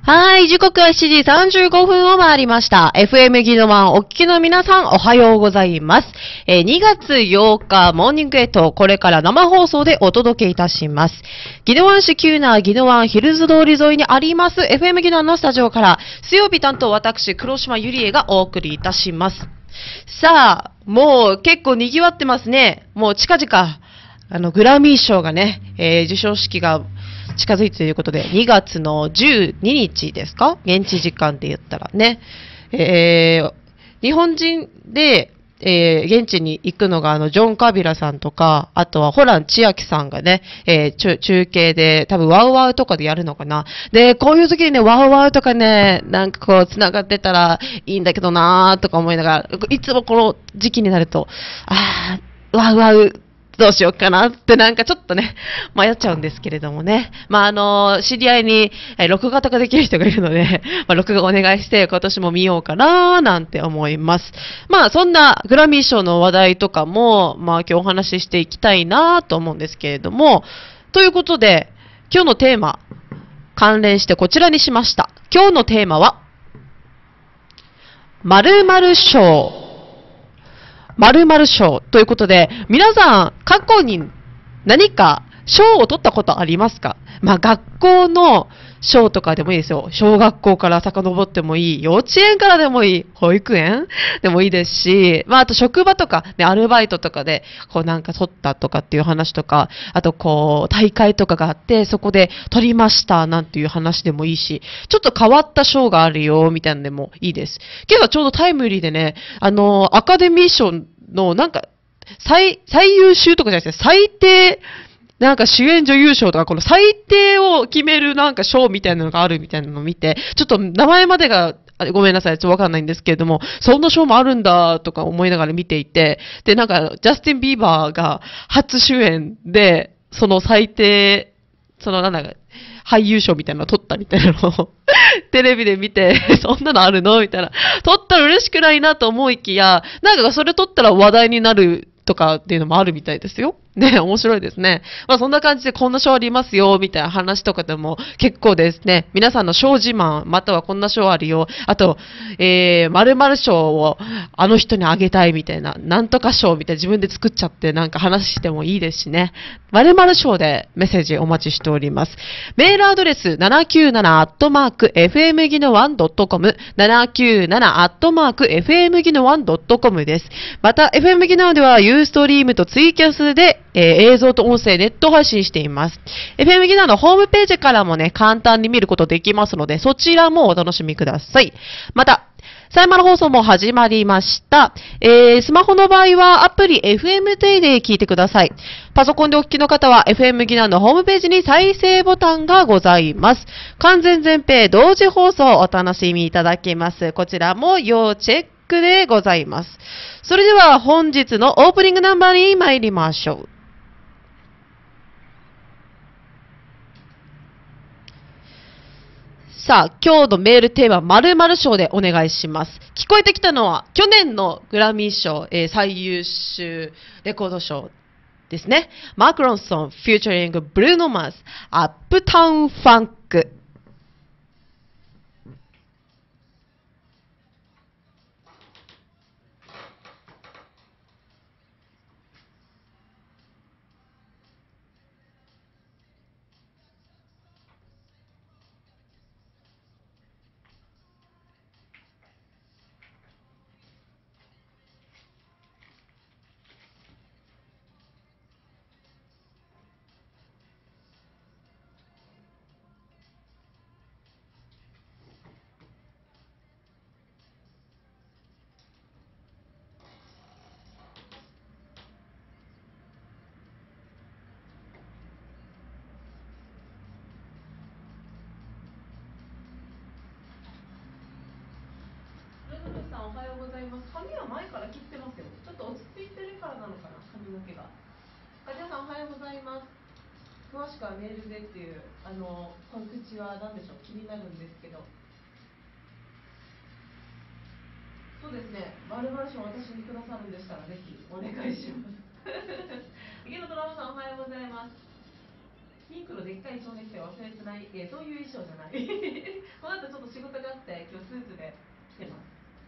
はい、時刻は7時35分を回りました。FM ギノワンお聞きの皆さんおはようございます。2月8日モーニングエイト、これから生放送でお届けいたします。ギノワン市キューナーギノワンヒルズ通り沿いにあります FM ギノワンのスタジオから、水曜日担当私、黒島ゆりえがお送りいたします。さあ、もう結構賑わってますね。もう近々、グラミー賞がね、授賞式が近づいているということで、2月の12日ですか？現地時間で言ったらね。日本人で、現地に行くのが、ジョン・カビラさんとか、あとはホラン千秋さんがね、中継で、多分ワウワウとかでやるのかな。で、こういう時にね、ワウワウとかね、なんかこう、繋がってたらいいんだけどなーとか思いながら、いつもこの時期になると、ワウワウ、どうしようかなってなんかちょっとね、迷っちゃうんですけれどもね。知り合いに、録画とかできる人がいるので、録画お願いして今年も見ようかななんて思います。そんなグラミー賞の話題とかも、今日お話ししていきたいなと思うんですけれども、ということで、今日のテーマ、関連してこちらにしました。今日のテーマは、〇〇賞。〇〇賞ということで、皆さん、過去に何か賞を取ったことありますか？学校の賞とかでもいいですよ。小学校から遡ってもいい。幼稚園からでもいい。保育園でもいいですし、あと職場とか、ね、アルバイトとかで、なんか取ったとかっていう話とか、あと大会とかがあって、そこで取りましたなんていう話でもいいし、ちょっと変わった賞があるよ、みたいなのでもいいです。今日はちょうどタイムリーでね、アカデミー賞のなんか、最優秀とかじゃないですね、最低、なんか主演女優賞とか、この最低を決めるなんか賞みたいなのがあるみたいなのを見て、ちょっと名前までが、ごめんなさい、ちょっとわかんないんですけれども、そんな賞もあるんだとか思いながら見ていて、で、なんか、ジャスティン・ビーバーが初主演で、その最低、なんだか、俳優賞みたいなのを取ったみたいなのをテレビで見て、そんなのあるのみたいな。取ったら嬉しくないなと思いきや、なんかそれ取ったら話題になるとかっていうのもあるみたいですよ。ね、面白いですね。そんな感じでこんな賞ありますよ、みたいな話とかでも結構ですね。皆さんの賞自慢、またはこんな賞あるよ。あと、〇〇賞をあの人にあげたいみたいな、なんとか賞みたいな自分で作っちゃってなんか話してもいいですしね。〇〇賞でメッセージお待ちしております。メールアドレス 797-fm ギノワン .com 797-fm ギノワン .com です。また、FM ギノワンではユーストリームとツイキャスで映像と音声ネット配信しています。FM ギナーのホームページからもね、簡単に見ることできますので、そちらもお楽しみください。また、サイマル放送も始まりました。スマホの場合はアプリ FM デイで聞いてください。パソコンでお聞きの方は FM ギナーのホームページに再生ボタンがございます。完全全編同時放送をお楽しみいただけます。こちらも要チェックでございます。それでは本日のオープニングナンバーに参りましょう。さあ、今日のメールテーマ、〇〇賞でお願いします。聞こえてきたのは、去年のグラミー賞、最優秀レコード賞ですね。マクロンソン、フューチャリング、ブルーノマーズ、アップタウンファンク。さんおはようございます。髪は前から切ってますよ。ちょっと落ち着いてるからなのかな、髪の毛が。梶谷さんおはようございます。詳しくはメールでっていう告知は何でしょう、気になるんですけど。そうですね、〇〇賞私にくださるんでしたらぜひお願いします。池野ドラムさんおはようございます。 ピンクのでっかい蝶ネクタイ忘れてない、そういう衣装じゃないこの後ちょっと仕事があって今日スーツで来てます。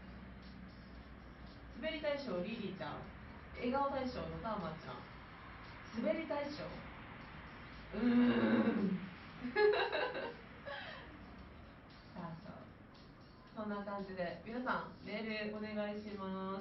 滑り大賞リリーちゃん、笑顔大賞のターマンちゃん、滑り大賞さあそんな感じで皆さんメールお願いします。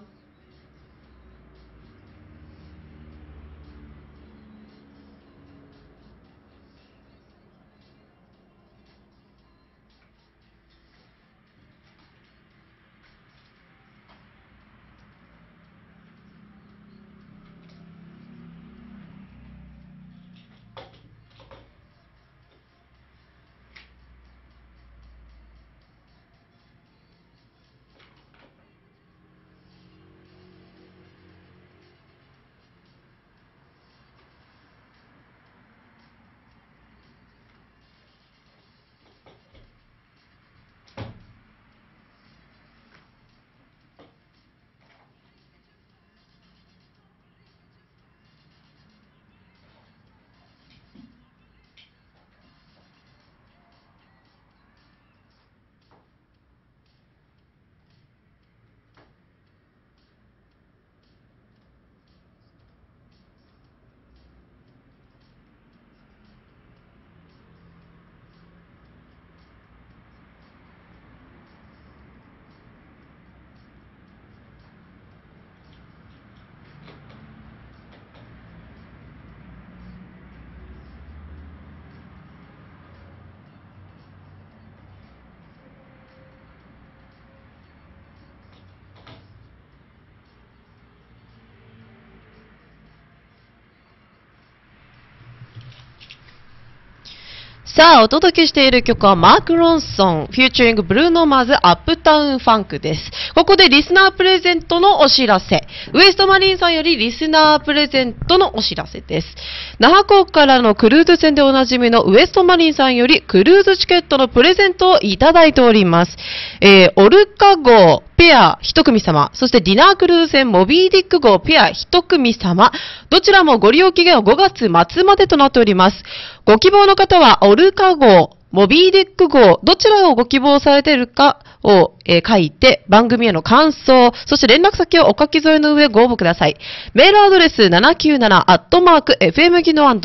さあ、お届けしている曲はマーク・ロンソン、フューチャリング・ブルーノ・マーズ・アップタウン・ファンクです。ここでリスナープレゼントのお知らせ。ウエストマリンさんよりリスナープレゼントのお知らせです。那覇港からのクルーズ船でおなじみのウエストマリンさんよりクルーズチケットのプレゼントをいただいております。オルカ号、ペア一組様、そしてディナークルーズ船モビーディック号ペア一組様、どちらもご利用期限は5月末までとなっております。ご希望の方はオルカ号、モビーディック号、どちらをご希望されているかを、書いて、番組への感想、そして連絡先をお書き添えの上ご応募ください。メールアドレス 797-fm ギノアン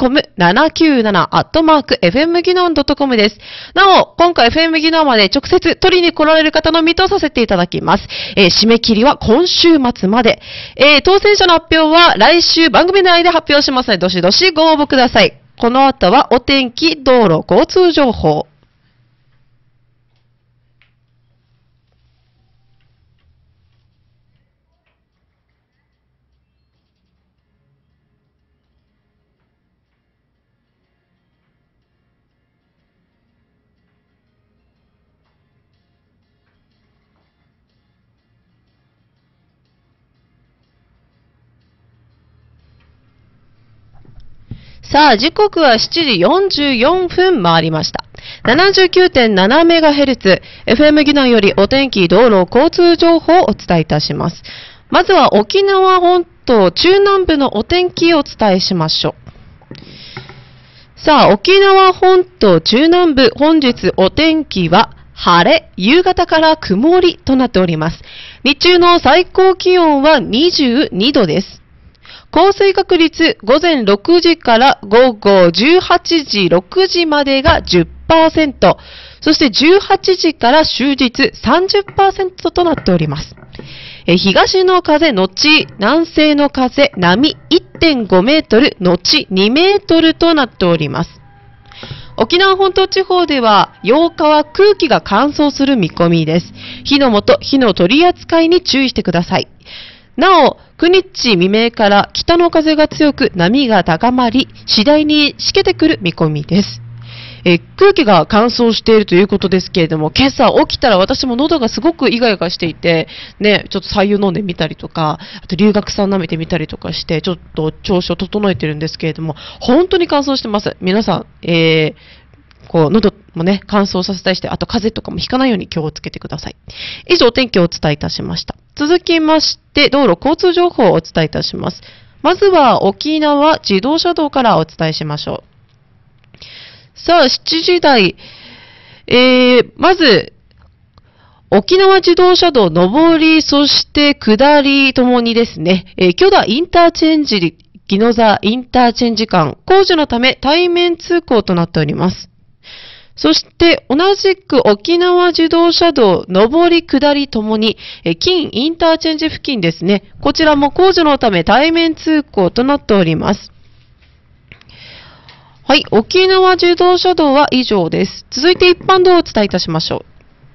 .com、797-fm ギノアン .com です。なお、今回 FM ギノアンまで直接取りに来られる方のみとさせていただきます。締め切りは今週末まで。当選者の発表は来週番組内で発表しますので、どしどしご応募ください。この後はお天気、道路、交通情報。さあ、時刻は7時44分回りました。79.7MHz、FM ギナよりお天気、道路、交通情報をお伝えいたします。まずは沖縄本島中南部のお天気をお伝えしましょう。さあ、沖縄本島中南部、本日お天気は晴れ、夕方から曇りとなっております。日中の最高気温は22度です。降水確率、午前6時から午後18時、6時までが 10%、そして18時から終日 30% となっております。東の風のち南西の風、波 1.5 メートルのち2メートルとなっております。沖縄本島地方では8日は空気が乾燥する見込みです。火の元、火の取り扱いに注意してください。なお、9日未明から北の風が強く波が高まり、次第にしけてくる見込みです。空気が乾燥しているということですけれども、今朝起きたら私も喉がすごくイガイガしていて、ね、ちょっと白湯飲んでみたりとか、あと龍角散舐めてみたりとかして、ちょっと調子を整えてるんですけれども、本当に乾燥してます。皆さん、喉もね、乾燥させたりして、あと風邪とかもひかないように気をつけてください。以上、お天気をお伝えいたしました。続きまして、道路交通情報をお伝えいたします。まずは沖縄自動車道からお伝えしましょう。 さあ、7時台。まず、沖縄自動車道上り、そして下りともにですね、許田インターチェンジ、宜野座インターチェンジ間、工事のため対面通行となっております。そして、同じく沖縄自動車道上り下りともに、金インターチェンジ付近ですね。こちらも工事のため対面通行となっております。はい、沖縄自動車道は以上です。続いて一般道をお伝えいたしましょう。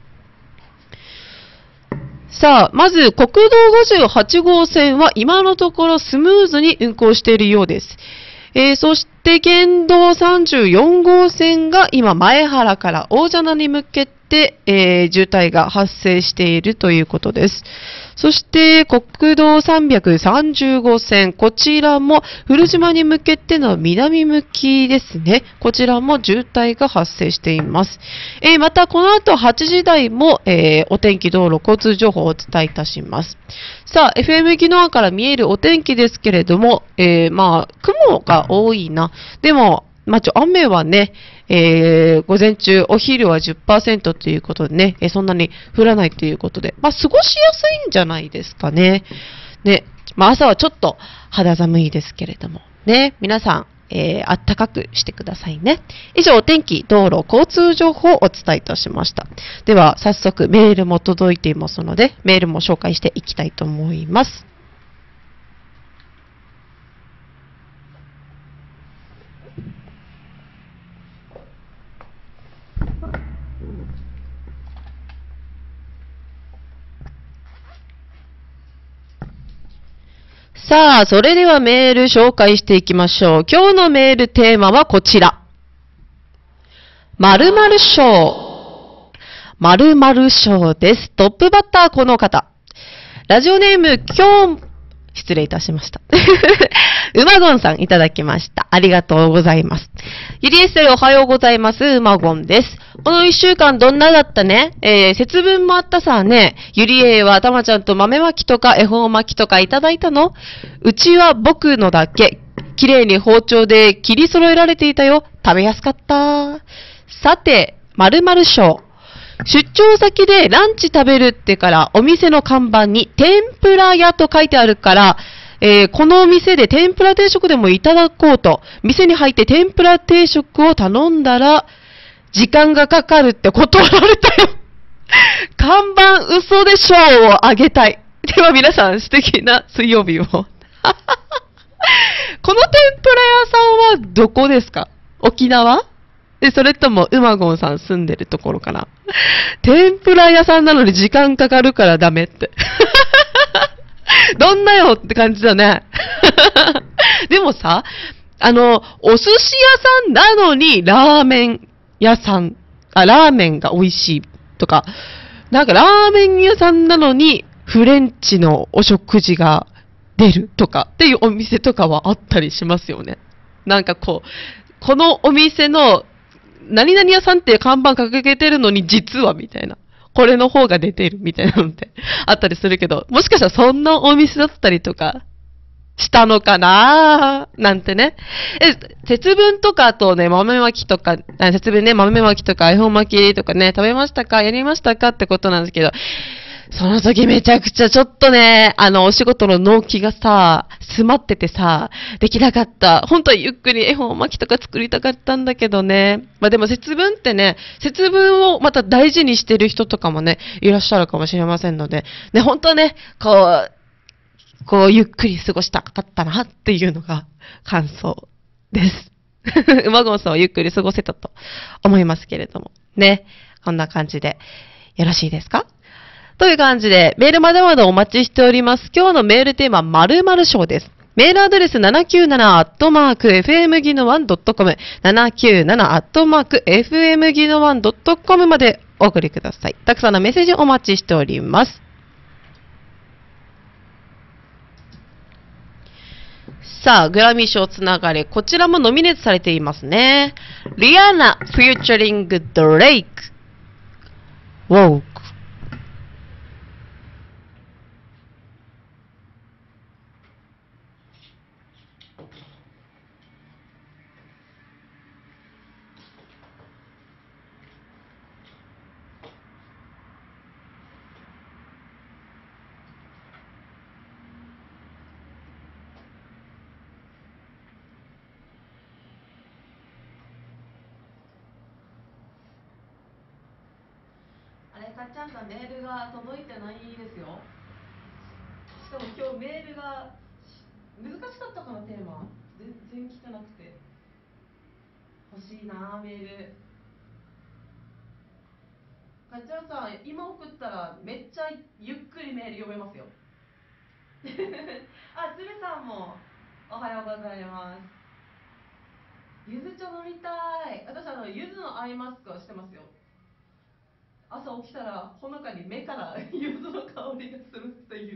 さあ、まず国道58号線は今のところスムーズに運行しているようです。そして県道34号線が今前原から大蛇名に向けて、渋滞が発生しているということです。そして国道330号線、こちらも古島に向けての南向きですね。こちらも渋滞が発生しています。またこの後8時台も、お天気道路交通情報をお伝えいたします。さあ、FM 宜野湾から見えるお天気ですけれども、雲が多いな。でも、雨はね、午前中、お昼は 10% ということでね、そんなに降らないということで、過ごしやすいんじゃないですかね。ね、朝はちょっと肌寒いですけれども、ね、皆さん、あったかくしてくださいね。以上、お天気、道路、交通情報をお伝えいたしました。では、早速メールも届いていますので、メールも紹介していきたいと思います。さあ、それではメール紹介していきましょう。今日のメールテーマはこちら。〇〇賞。〇〇賞です。トップバッターこの方。ラジオネーム、失礼いたしました。うまごんさんいただきました。ありがとうございます。ゆりえすおはようございます。うまごんです。この一週間どんなだったね？節分もあったさね。ゆりえはたまちゃんと豆巻きとか恵方巻きとかいただいたの？うちは僕のだけ。綺麗に包丁で切り揃えられていたよ。食べやすかった。さて、〇〇賞。出張先でランチ食べるってからお店の看板に天ぷら屋と書いてあるから、このお店で天ぷら定食でもいただこうと、店に入って天ぷら定食を頼んだら、時間がかかるって断られたよ。看板嘘でしょうをあげたい。では皆さん素敵な水曜日を。この天ぷら屋さんはどこですか？沖縄？それともうまごんさん住んでるところかな。天ぷら屋さんなのに時間かかるからダメって。どんなよって感じだね。でもさ、お寿司屋さんなのにラーメン屋さん、ラーメンが美味しいとか、なんかラーメン屋さんなのにフレンチのお食事が出るとかっていうお店とかはあったりしますよね。なんかこのお店の何々屋さんって看板掲げてるのに実はみたいな。これの方が出てるみたいなのってあったりするけど、もしかしたらそんなお店だったりとかしたのかなーなんてね。節分とかあとね、豆巻きとか、節分ね、豆巻きとか恵方巻きとかね、食べましたか？やりましたか？ってことなんですけど、その時めちゃくちゃちょっとね、お仕事の納期がさ、詰まっててさ、できなかった。本当はゆっくり恵方巻きとか作りたかったんだけどね。でも節分ってね、節分をまた大事にしてる人とかもね、いらっしゃるかもしれませんので、ね、本当はね、ゆっくり過ごしたかったなっていうのが感想です。馬ゴンさんはゆっくり過ごせたと思いますけれども。ね。こんな感じでよろしいですか？という感じで、メールまだまだお待ちしております。今日のメールテーマ、〇〇賞です。メールアドレス 797-fmgino1.com 797-fmgino1.com までお送りください。たくさんのメッセージお待ちしております。さあ、グラミー賞つながり、こちらもノミネートされていますね。リアナ、フューチャリング、ドレイク。ウォーク。 かっちゃんさん、メールが届いてないですよ。しかも今日メールが難しかったかな、テーマ。全然聞かなくて。欲しいな、メール。かっちゃんさん、今送ったらめっちゃゆっくりメール読めますよ。あ、鶴さんもおはようございます。ゆず茶飲みたい。私ゆずのアイマスクをしてますよ。朝起きたらほのかに目からゆずの香りがするっていう。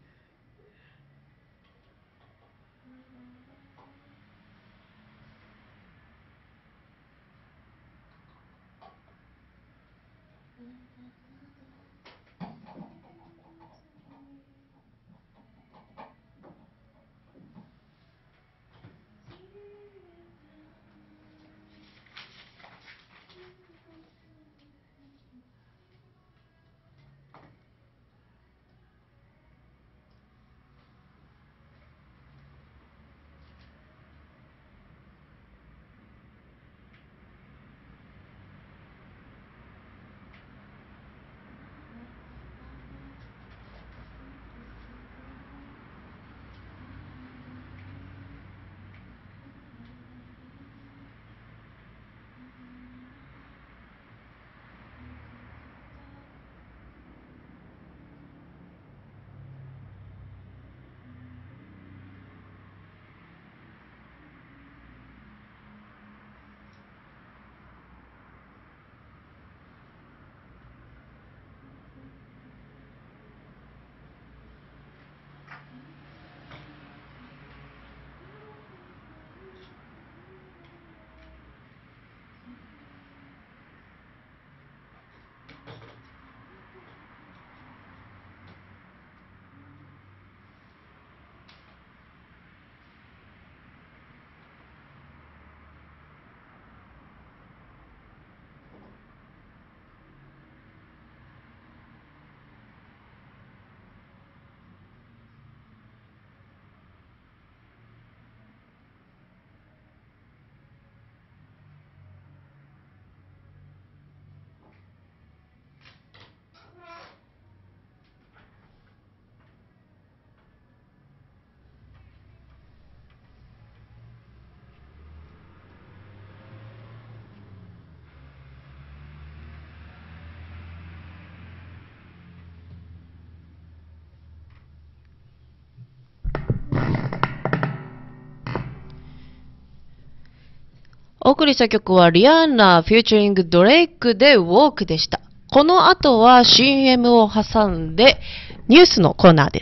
お送りした曲はリアンナフューチャリングドレイクでウォークでした。この後は CM を挟んでニュースのコーナーです。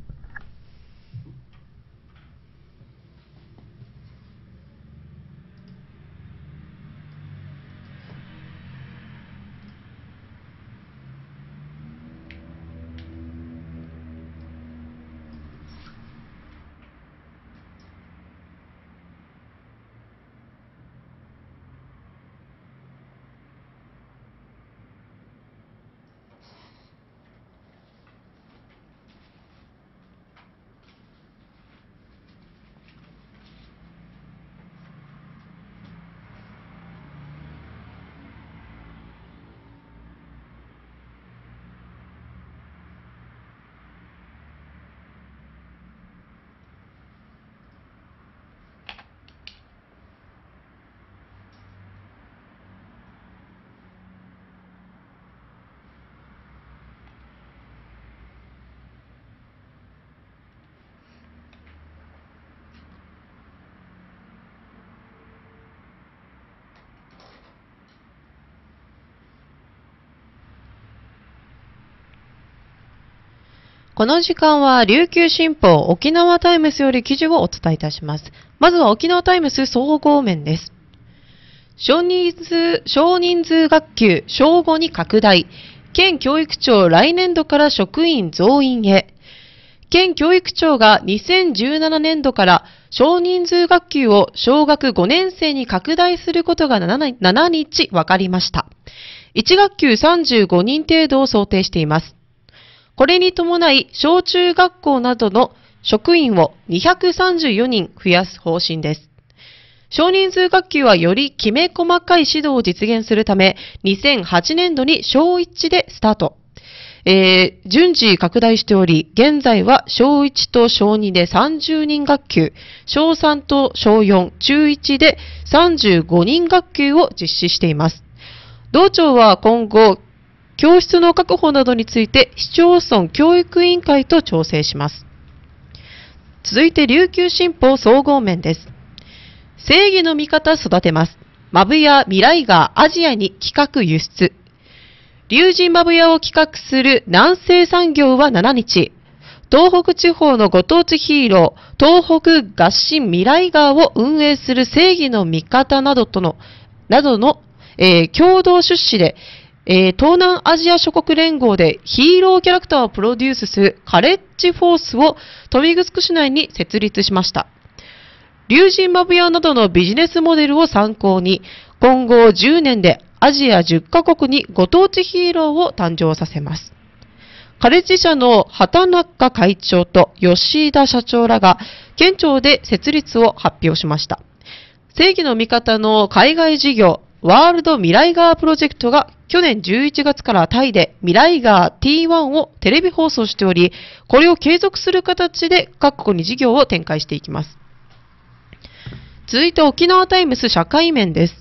この時間は琉球新報沖縄タイムスより記事をお伝えいたします。まずは沖縄タイムス総合面です。少人数学級小5に拡大。県教育庁来年度から職員増員へ。県教育庁が2017年度から少人数学級を小学5年生に拡大することが7日分かりました。1学級35人程度を想定しています。これに伴い、小中学校などの職員を234人増やす方針です。 少人数学級はよりきめ細かい指導を実現するため、2008年度に小1でスタート。順次拡大しており、現在は小1と小2で30人学級、小3と小4、中1で35人学級を実施しています。同庁は今後、教室の確保などについて市町村教育委員会と調整します。続いて琉球新報総合面です。正義の味方育てます。マブヤ未来がアジアに企画輸出。龍神マブヤを企画する南西産業は7日、東北地方のご当地ヒーロー、東北合心未来ガーを運営する正義の味方などの共同出資で、東南アジア諸国連合でヒーローキャラクターをプロデュースするカレッジフォースを豊見城市内に設立しました。龍神マブヤなどのビジネスモデルを参考に、今後10年でアジア10カ国にご当地ヒーローを誕生させます。カレッジ社の畑中会長と吉田社長らが県庁で設立を発表しました。正義の味方の海外事業、ワールド未来ガープロジェクトが去年11月からタイで未来ガー T1 をテレビ放送しており、これを継続する形で各国に事業を展開していきます。続いて沖縄タイムス社会面です。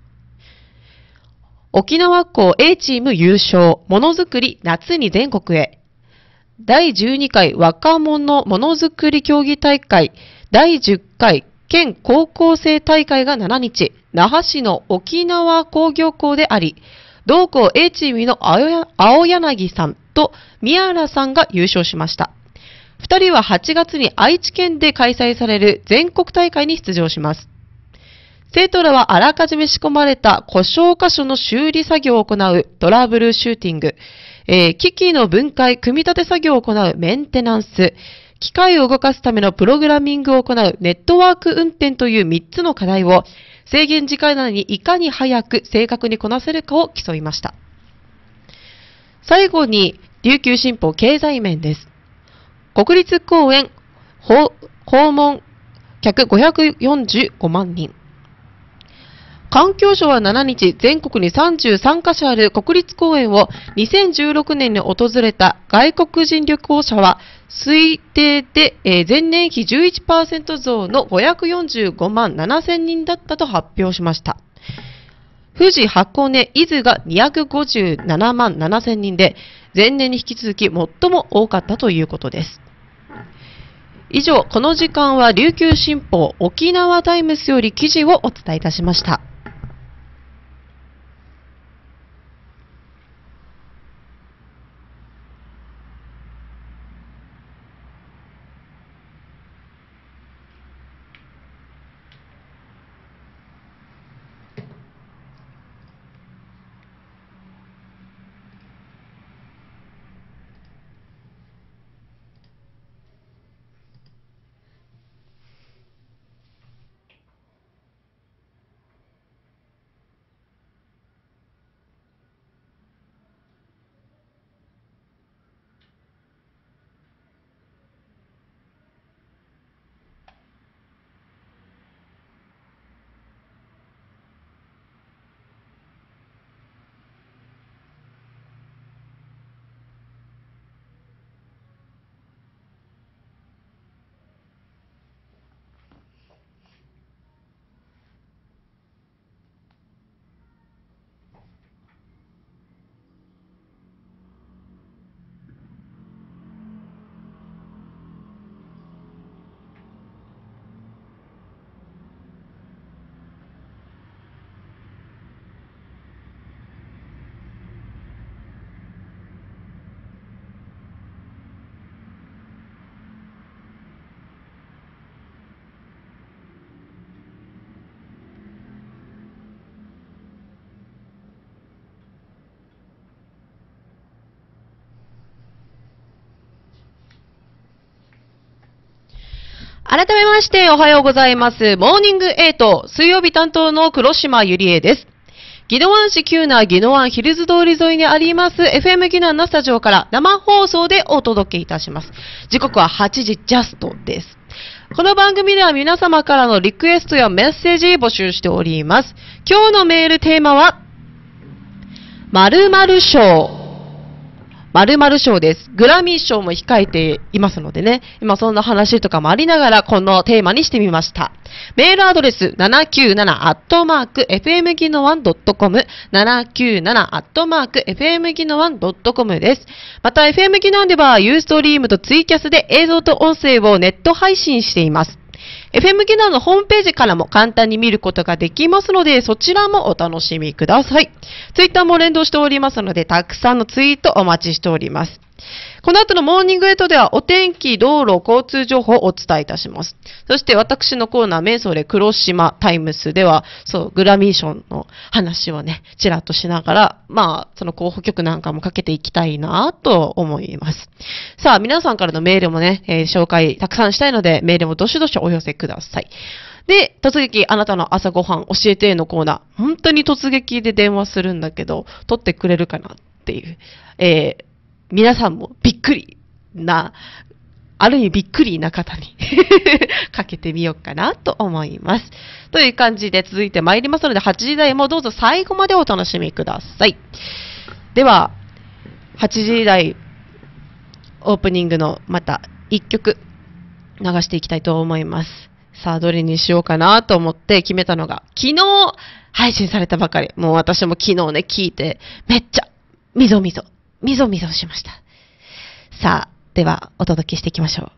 沖縄校 A チーム優勝、ものづくり夏に全国へ。第12回若者ものづくり競技大会、第10回県高校生大会が7日、那覇市の沖縄工業校であり、同校 A チームの青柳さんと宮原さんが優勝しました。2人は8月に愛知県で開催される全国大会に出場します。生徒らはあらかじめ仕込まれた故障箇所の修理作業を行うトラブルシューティング、機器の分解、組み立て作業を行うメンテナンス、機械を動かすためのプログラミングを行うネットワーク運転という3つの課題を制限時間内にいかに早く正確にこなせるかを競いました。最後に琉球新報経済面です。国立公園訪問客545万人。環境省は7日、全国に33カ所ある国立公園を2016年に訪れた外国人旅行者は推定で前年比 11% 増の545万7千人だったと発表しました。富士、箱根、伊豆が257万7千人で、前年に引き続き最も多かったということです。以上、この時間は琉球新報沖縄タイムスより記事をお伝えいたしました。改めましておはようございます。モーニング8、水曜日担当の黒島ゆりえです。宜野湾市急な宜野湾ヒルズ通り沿いにあります FM 宜野湾のスタジオから生放送でお届けいたします。時刻は8時ジャストです。 この番組では皆様からのリクエストやメッセージ募集しております。今日のメールテーマは、〇〇賞。〇〇賞です。グラミー賞も控えていますのでね、今そんな話とかもありながら、このテーマにしてみました。メールアドレス、797-fm ギノワン .com、797-fm ギノワン .com です。また、FM ギノワンでは、ユーストリームとツイキャスで映像と音声をネット配信しています。FM ギノワンのホームページからも簡単に見ることができますので、そちらもお楽しみください。ツイッターも連動しておりますので、たくさんのツイートお待ちしております。この後のモーニングエイトではお天気、道路、交通情報をお伝えいたします。そして私のコーナー、メンソレ黒島タイムスでは、グラミー賞の話をね、ちらっとしながら、その候補曲なんかもかけていきたいなと思います。さあ、皆さんからのメールもね、紹介たくさんしたいので、メールもどしどしお寄せください。で、突撃、あなたの朝ごはん教えてのコーナー。本当に突撃で電話するんだけど、取ってくれるかなっていう。皆さんもびっくりな、ある意味びっくりな方にかけてみようかなと思います。という感じで続いて参りますので、8時台もどうぞ最後までお楽しみください。では、8時台オープニングのまた1曲流していきたいと思います。さあ、どれにしようかなと思って決めたのが、昨日配信されたばかり。もう私も昨日ね、聞いて、めっちゃ、みぞみぞしました。さあ、では、お届けしていきましょう。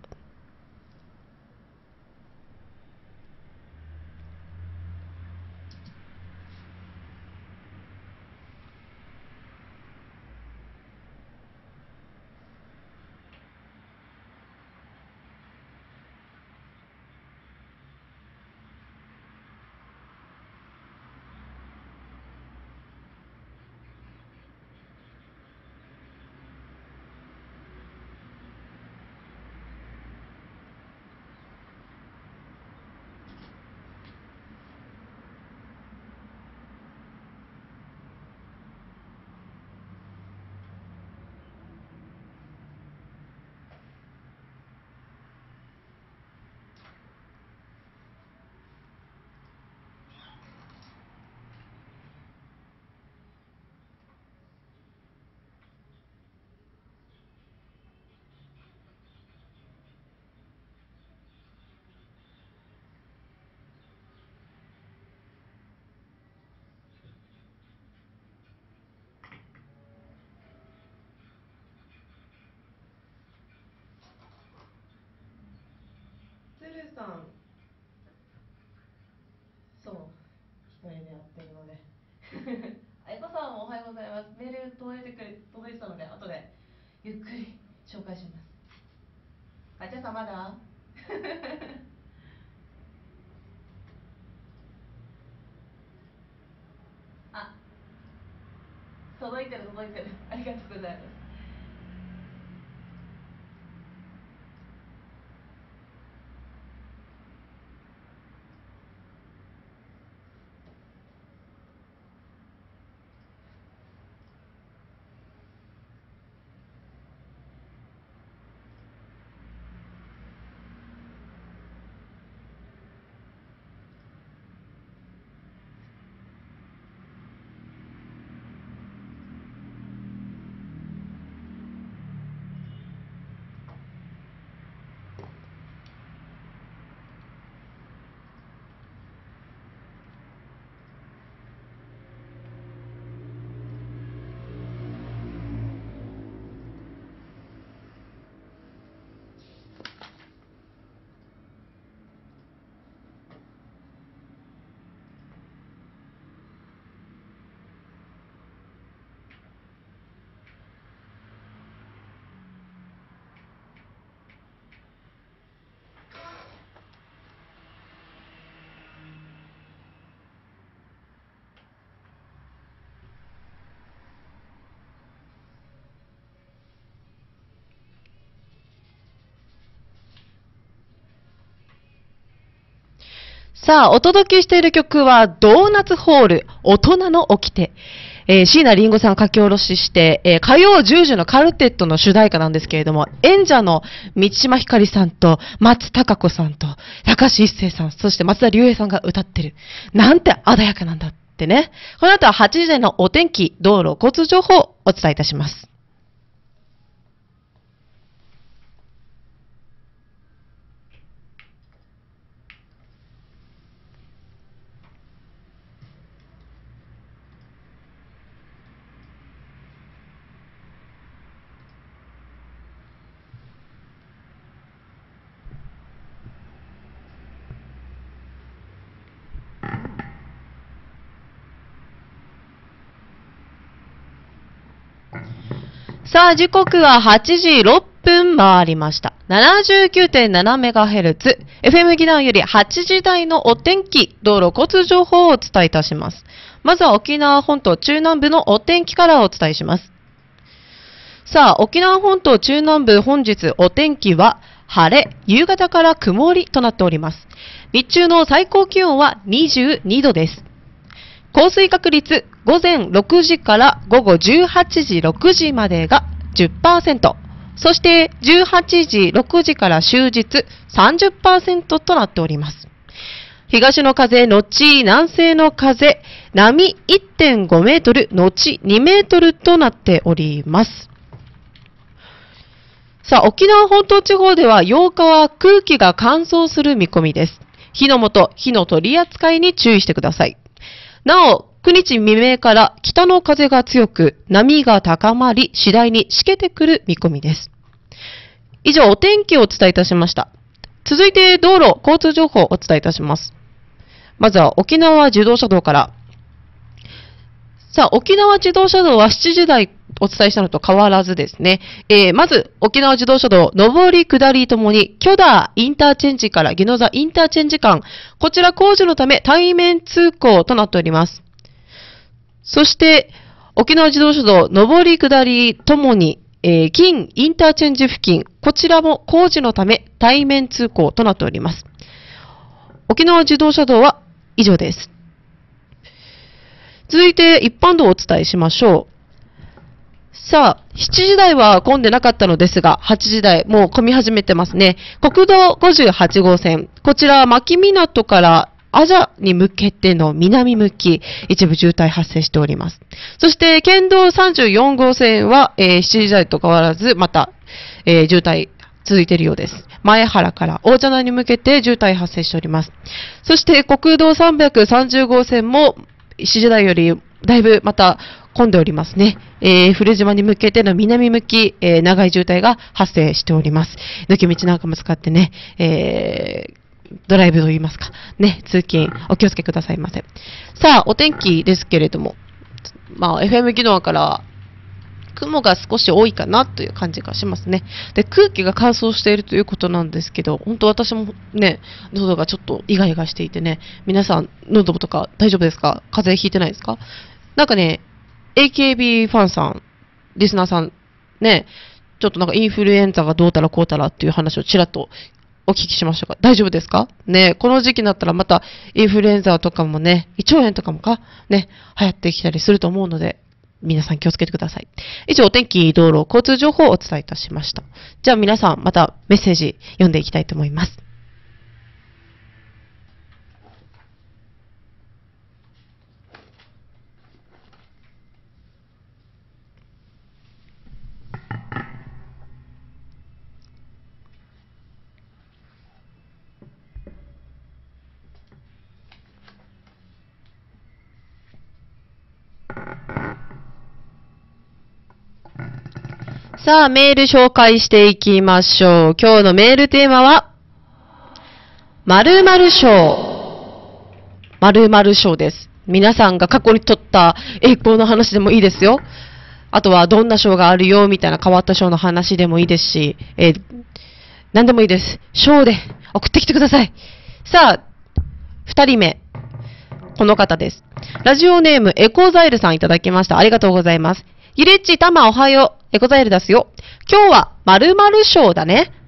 鶴さん、そう、一人でやってるので。あやこさんもおはようございます。メール届いてたので、後でゆっくり紹介します。あちゃさんまだあ、届いてる。ありがとうございます。 さあ、お届けしている曲は、ドーナツホール、大人の掟。椎名林檎さん書き下ろしして、火曜10時のカルテットの主題歌なんですけれども、演者の満島ひかりさんと松たか子さんと高橋一生さん、そして松田龍平さんが歌ってる。なんて鮮やかなんだってね。この後は8時台のお天気、道路、交通情報をお伝えいたします。さあ、時刻は8時6分回りました。79.7MHz、FM ギナーより8時台のお天気、道路交通情報をお伝えいたします。まずは沖縄本島中南部のお天気からお伝えします。さあ、沖縄本島中南部本日お天気は晴れ、夕方から曇りとなっております。日中の最高気温は22度です。降水確率、午前6時から午後18時6時までが 10%、そして18時6時から終日 30% となっております。東の風後南西の風、波 1.5 メートル後2メートルとなっております。さあ、沖縄本島地方では8日は空気が乾燥する見込みです。火の元、火の取り扱いに注意してください。なお、9日未明から北の風が強く、波が高まり、次第にしけてくる見込みです。以上、お天気をお伝えいたしました。続いて、道路、交通情報をお伝えいたします。まずは、沖縄自動車道から。さあ、沖縄自動車道は7時台お伝えしたのと変わらずですね。まず、沖縄自動車道、上り下りともに、許田インターチェンジから宜野座インターチェンジ間、こちら工事のため対面通行となっております。そして、沖縄自動車道、上り下りともに、金インターチェンジ付近、こちらも工事のため対面通行となっております。沖縄自動車道は以上です。続いて一般道をお伝えしましょう。さあ、7時台は混んでなかったのですが、8時台もう混み始めてますね。国道58号線、こちら牧港からアジャに向けての南向き、一部渋滞発生しております。そして、県道34号線は、7時台と変わらず、また、渋滞続いているようです。前原から大蛇名に向けて渋滞発生しております。そして、国道330号線も、7時台よりだいぶまた混んでおりますね。古島に向けての南向き、長い渋滞が発生しております。抜け道なんかも使ってね、ドライブといいますか、ね、通勤、お気をつけくださいませ。さあ、お天気ですけれども、まあ、FM 宜野湾から雲が少し多いかなという感じがしますね。で、空気が乾燥しているということなんですけど、本当私もね、喉がちょっとイガイガしていてね、皆さん、喉とか大丈夫ですか？風邪ひいてないですか？なんかね、AKB ファンさん、リスナーさん、ね、ちょっとなんかインフルエンザがどうたらこうたらっていう話をちらっとお聞きしましたが、大丈夫ですかね、この時期になったらまたインフルエンザとかもね、胃腸炎とかもね、流行ってきたりすると思うので、皆さん気をつけてください。以上、お天気、道路、交通情報をお伝えいたしました。じゃあ皆さん、またメッセージ読んでいきたいと思います。さあ、メール紹介していきましょう。今日のメールテーマは、〇〇賞。〇〇賞です。皆さんが過去に取った栄光の話でもいいですよ。あとはどんな賞があるよみたいな変わった賞の話でもいいですし、何でもいいです。賞で送ってきてください。さあ、二人目。この方です。ラジオネームエコザイルさんいただきました。ありがとうございます。ゆりっち、たまおはよう。エコザイルですよ。今日は〇〇賞だね。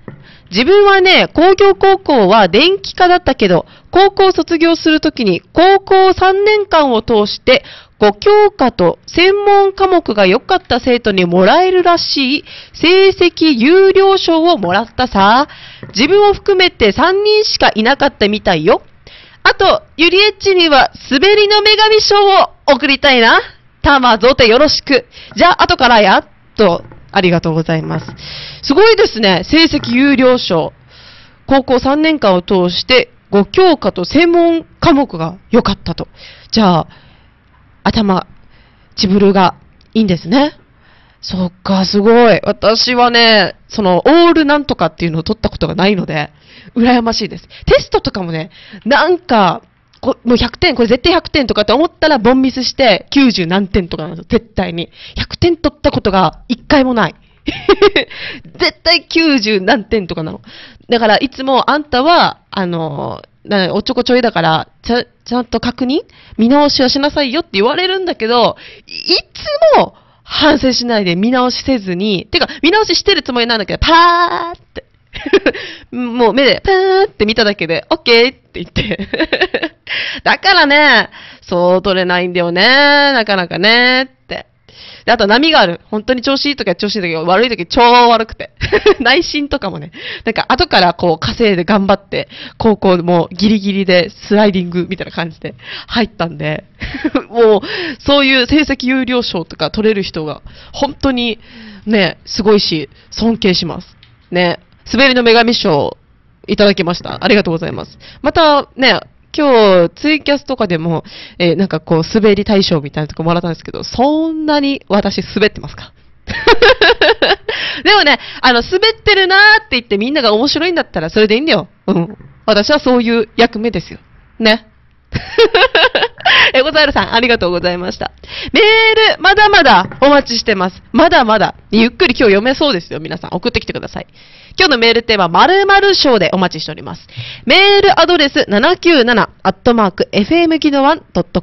自分はね、工業高校は電気科だったけど、高校卒業するときに高校3年間を通して、5教科と専門科目が良かった生徒にもらえるらしい成績優良賞をもらったさ。自分を含めて3人しかいなかったみたいよ。あと、ゆりえっちには滑りの女神賞を送りたいな。たまぞてよろしく。じゃあ、後からや。と、ありがとうございます。すごいですね。成績優良賞。高校3年間を通して5教科と専門科目が良かったと。じゃあ、頭、チブルがいいんですね。そっか、すごい。私はね、その、オールなんとかっていうのを取ったことがないので、羨ましいです。テストとかもね、なんか、もう100点、これ絶対100点とかって思ったらボンミスして90何点とかなんですよ、絶対に。100点取ったことが1回もない。絶対90何点とかなの。だからいつもあんたは、おっちょこちょいだから、ちゃんと確認見直しはしなさいよって言われるんだけど、いつも反省しないで見直しせずに、てか見直ししてるつもりなんだけど、パーってもう目でパーって見ただけで、オッケーって言ってだからね、そう取れないんだよね。なかなかね。って。で、あと波がある。本当に調子いい時は調子いい時は悪い時超悪くて。内心とかもね。なんか後からこう稼いで頑張って、高校もギリギリでスライディングみたいな感じで入ったんで、もうそういう成績優良賞とか取れる人が本当にね、すごいし、尊敬します。ね。滑りの女神賞いただきました。ありがとうございます。またね、今日、ツイキャスとかでも、なんかこう、滑り大賞みたいなとこもらったんですけど、そんなに私滑ってますか？でもね、滑ってるなーって言ってみんなが面白いんだったらそれでいいんだよ。うん。私はそういう役目ですよ。ね。ゴザールさん、ありがとうございました。メール、まだまだお待ちしてます。まだまだ。ゆっくり今日読めそうですよ。皆さん、送ってきてください。今日のメールテーマ、〇〇賞でお待ちしております。メールアドレス、797-fm ギノワン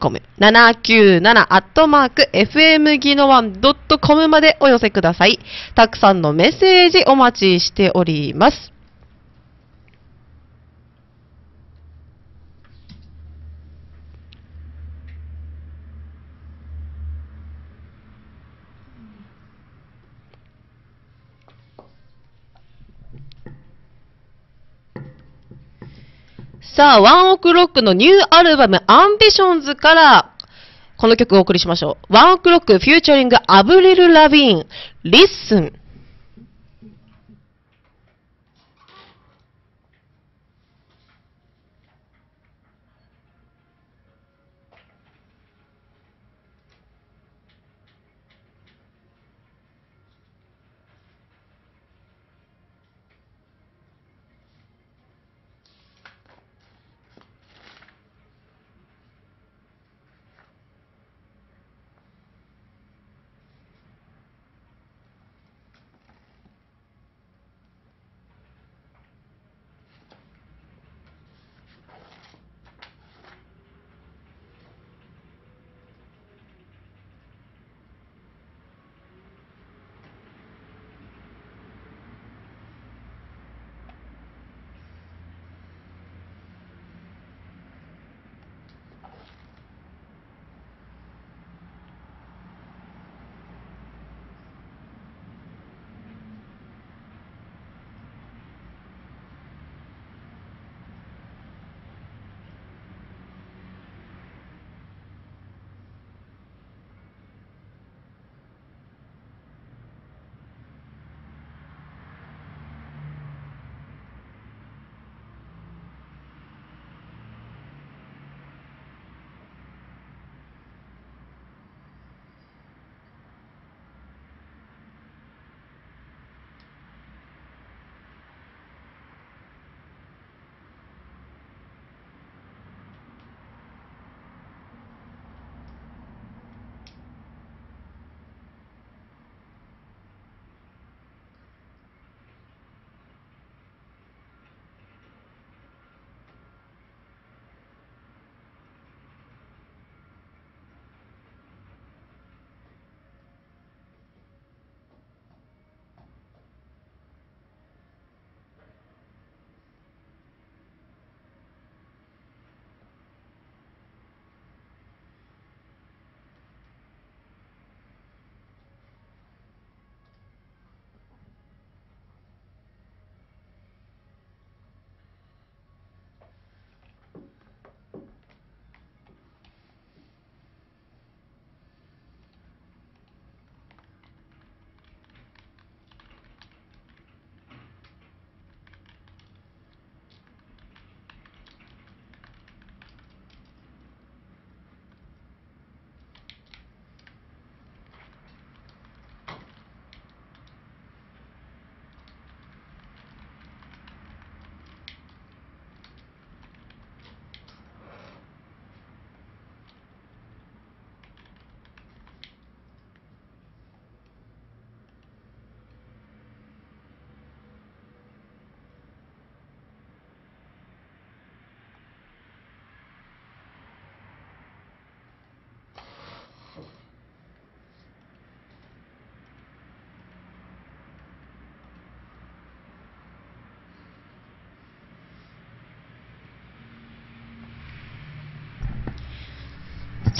.com。797-fm ギノワン .com までお寄せください。たくさんのメッセージお待ちしております。さあ、ワンオクロックのニューアルバム、アンビションズから、この曲をお送りしましょう。ワンオクロック、フューチャリング、アブリル・ラビーン、リッスン。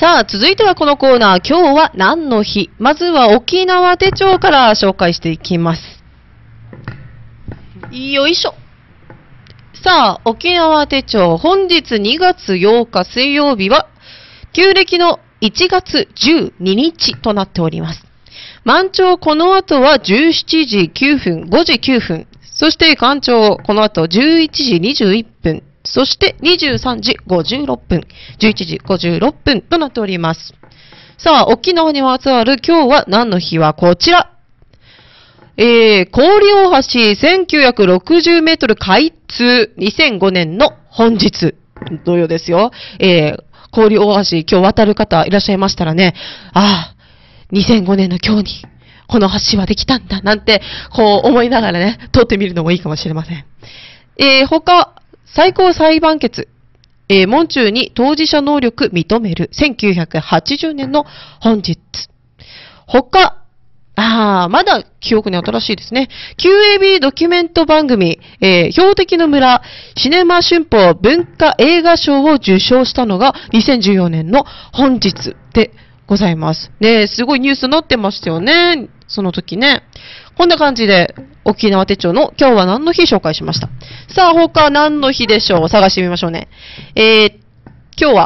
さあ、続いてはこのコーナー、今日は何の日？まずは沖縄手帳から紹介していきます。よいしょ。さあ、沖縄手帳、本日2月8日水曜日は、旧暦の1月12日となっております。満潮この後は17時9分、5時9分。そして干潮この後11時21分。そして23時56分。11時56分となっております。さあ、沖縄にまつわる今日は何の日はこちら。氷大橋1960メートル開通2005年の本日同様ですよ。氷大橋今日渡る方いらっしゃいましたらね、ああ、2005年の今日にこの橋はできたんだなんてこう思いながらね、通ってみるのもいいかもしれません。他、最高裁判決。門中に当事者能力認める1980年の本日。他、まだ記憶に新しいですね。QAB ドキュメント番組、標的の村、シネマ春報文化映画賞を受賞したのが2014年の本日でございます。ね、すごいニュースになってましたよね。その時ね。こんな感じで、沖縄手帳の今日は何の日紹介しました。さあ、他何の日でしょう？探してみましょうね。今日は、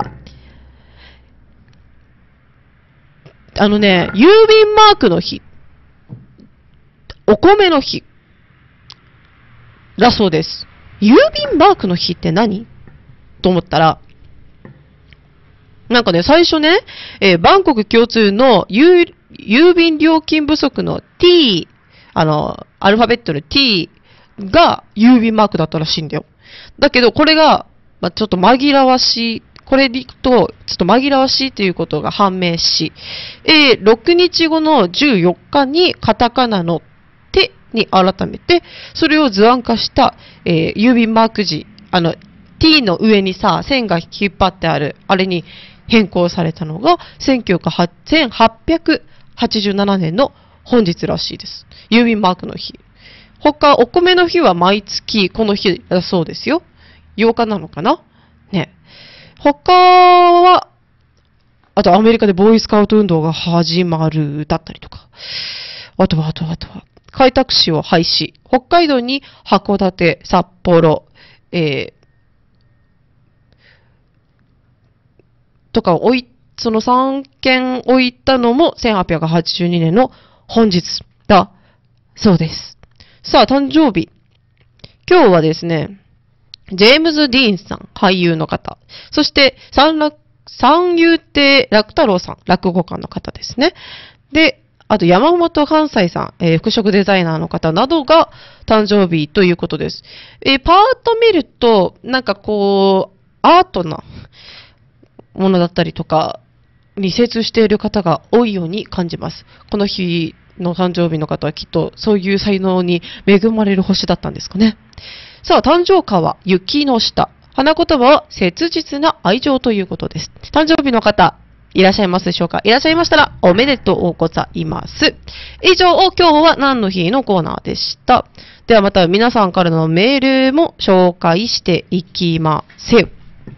郵便マークの日。お米の日。だそうです。郵便マークの日って何？と思ったら、なんかね、最初ね、バンコク共通の郵便料金不足の T、アルファベットの T が郵便マークだったらしいんだよ。だけど、これが、ちょっと紛らわしい、これでいくと、ちょっと紛らわしいということが判明し、6日後の14日にカタカナの手に改めて、それを図案化した、郵便マーク字、T の上にさ、線が引っ張ってある、あれに変更されたのが、1887年の本日らしいです。郵便マークの日。他、お米の日は毎月この日だそうですよ。8日なのかなね。他は、あとアメリカでボーイスカウト運動が始まるだったりとか。あとは、開拓使を廃止。北海道に函館、札幌、とかをその3件置いたのも1882年の本日だそうです。さあ、誕生日。今日はですね、ジェームズ・ディーンさん、俳優の方。そして、三遊亭楽太郎さん、落語家の方ですね。で、あと山本関西さん、服飾デザイナーの方などが誕生日ということです。パーッと見ると、なんかこう、アートなものだったりとかに精通している方が多いように感じます。この日の誕生日の方はきっとそういう才能に恵まれる星だったんですかね。さあ、誕生花は雪の下。花言葉は切実な愛情ということです。誕生日の方、いらっしゃいますでしょうか？いらっしゃいましたらおめでとうございます。以上、今日は何の日のコーナーでした。ではまた皆さんからのメールも紹介していきます。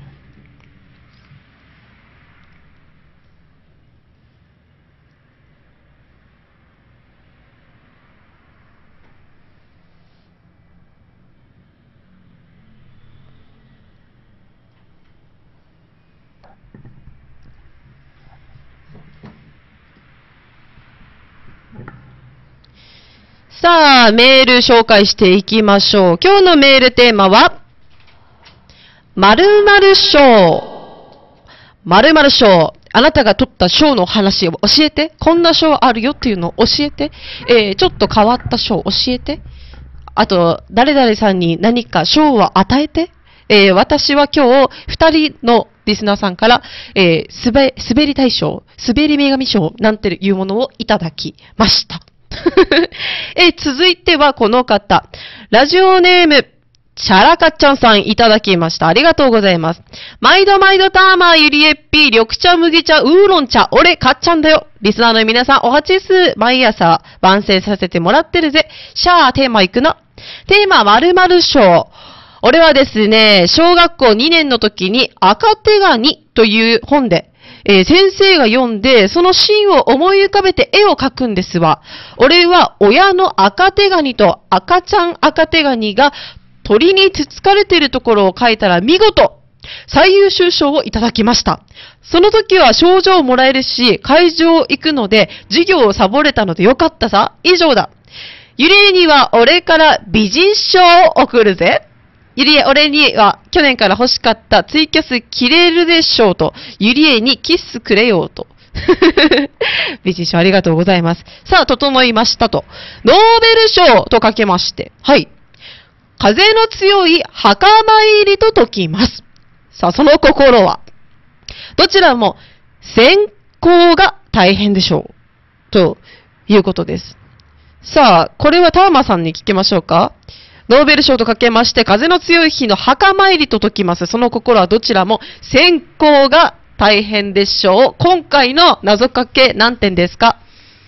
さあ、メール紹介していきましょう。今日のメールテーマは、〇〇賞。〇〇賞。あなたが取った賞の話を教えて。こんな賞あるよっていうのを教えて。ちょっと変わった賞教えて。あと、誰々さんに何か賞を与えて。私は今日、2人のリスナーさんから、滑り大賞、滑り女神賞なんていうものをいただきました。続いてはこの方。ラジオネーム、チャラカッちゃんさんいただきました。ありがとうございます。毎度毎度ターマーゆりえっぴ、緑茶、麦茶、ウーロン茶、俺、かっちゃんだよ。リスナーの皆さん、おはちっす。毎朝、番宣させてもらってるぜ。シャー、テーマ行くな。テーマ、〇〇賞。俺はですね、小学校2年の時に赤手紙という本で、 先生が読んで、そのシーンを思い浮かべて絵を描くんですわ。俺は親の赤手ガニと赤ちゃん赤手ガニが鳥につつかれているところを描いたら見事、最優秀賞をいただきました。その時は賞状をもらえるし、会場行くので、授業をサボれたのでよかったさ。以上だ。ゆりえには俺から美人賞を送るぜ。ゆりえ、俺には去年から欲しかったツイキャス切れるでしょうと、ゆりえにキッスくれようと。美人賞ありがとうございます。さあ、整いましたと。ノーベル賞とかけまして、はい。風の強い墓参りと解きます。さあ、その心は、どちらも選考が大変でしょう。ということです。さあ、これはターマさんに聞きましょうか。ノーベル賞とかけまして、風の強い日の墓参りと解きます。その心はどちらも選考が大変でしょう。今回の謎かけ何点ですか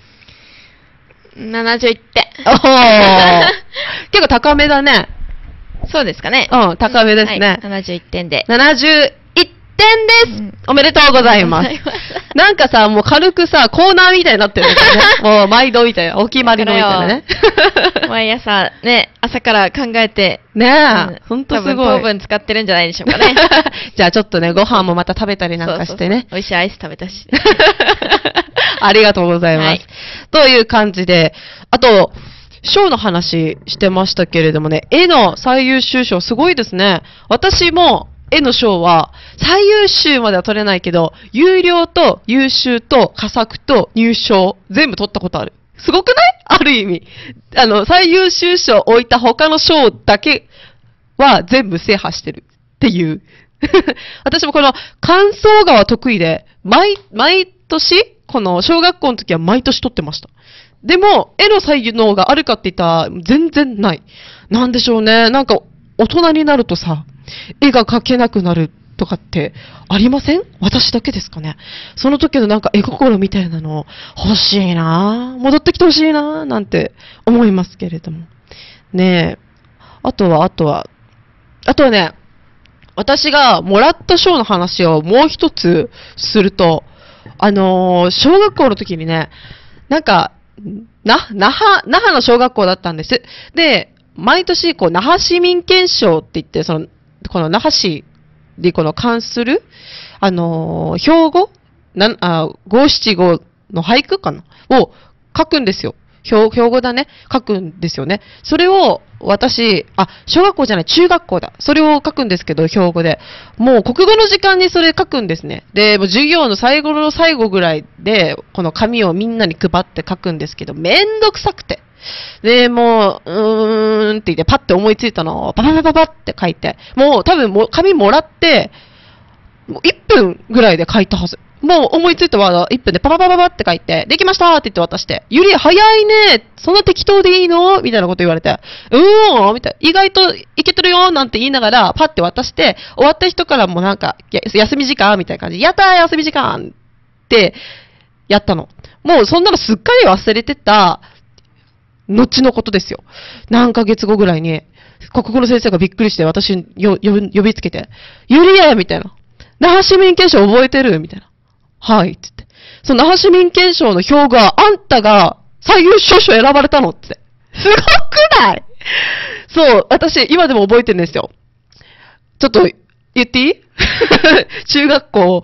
？71点。 おー結構高めだね。 そうですかね。 うん、高めですね。 はい、71点で。 71点です、おめでとうございます。なんかさ、もう軽くさ、コーナーみたいになってるんですよね。もう毎度みたいな、お決まりのみたいなね。 毎朝ね、朝から考えて。 ねえ、ほんとすごい。 糖分使ってるんじゃないでしょうかね。 じゃあちょっとね、ご飯もまた食べたりなんかしてね。 美味しいアイス食べたし。 ありがとうございます。はい、という感じで、あと、賞の話してましたけれどもね、絵の最優秀賞すごいですね。私も絵の賞は最優秀までは取れないけど、優良と優秀と佳作と入賞全部取ったことある。すごくない？ある意味。最優秀賞を置いた他の賞だけは全部制覇してるっていう。私もこの感想画は得意で、毎年、この小学校の時は毎年取ってました。でも、絵の才能があるかって言ったら全然ない。なんでしょうね。なんか、大人になるとさ、絵が描けなくなるとかってありません？私だけですかね。その時のなんか絵心みたいなの欲しいなぁ。戻ってきてほしいなぁ。なんて思いますけれども。ねえ。あとはね、私がもらった賞の話をもう一つすると、小学校の時にね、なんか、那覇の小学校だったんです。で、毎年、那覇市民憲章って言って、この那覇市で関する、標語五七五の俳句かなを書くんですよ。標語だね。書くんですよね。それを、小学校じゃない、中学校だ。それを書くんですけど、標語で。もう国語の時間にそれ書くんですね。で、もう授業の最後の最後ぐらいで、この紙をみんなに配って書くんですけど、めんどくさくて。で、もう、って言って、パッて思いついたのを、パパパパパって書いて、もう多分紙もらって、もう1分ぐらいで書いたはず。もう思いついたワード1分でパパパパパって書いて、できましたって言って渡して、ゆり早いね、そんな適当でいいのみたいなこと言われて、みたいな。意外といけてるよなんて言いながら、パって渡して、終わった人からもなんか、休み時間みたいな感じで、やったー休み時間ってやったの。もうそんなのすっかり忘れてた、後のことですよ。何ヶ月後ぐらいに、国語の先生がびっくりして私呼びつけて、ゆりやみたいな。那覇市民憲章覚えてるみたいな。はい、つって。その那覇市民憲章の表があんたが最優秀賞選ばれたのって。すごくない？そう、私今でも覚えてるんですよ。ちょっと言っていい？中学校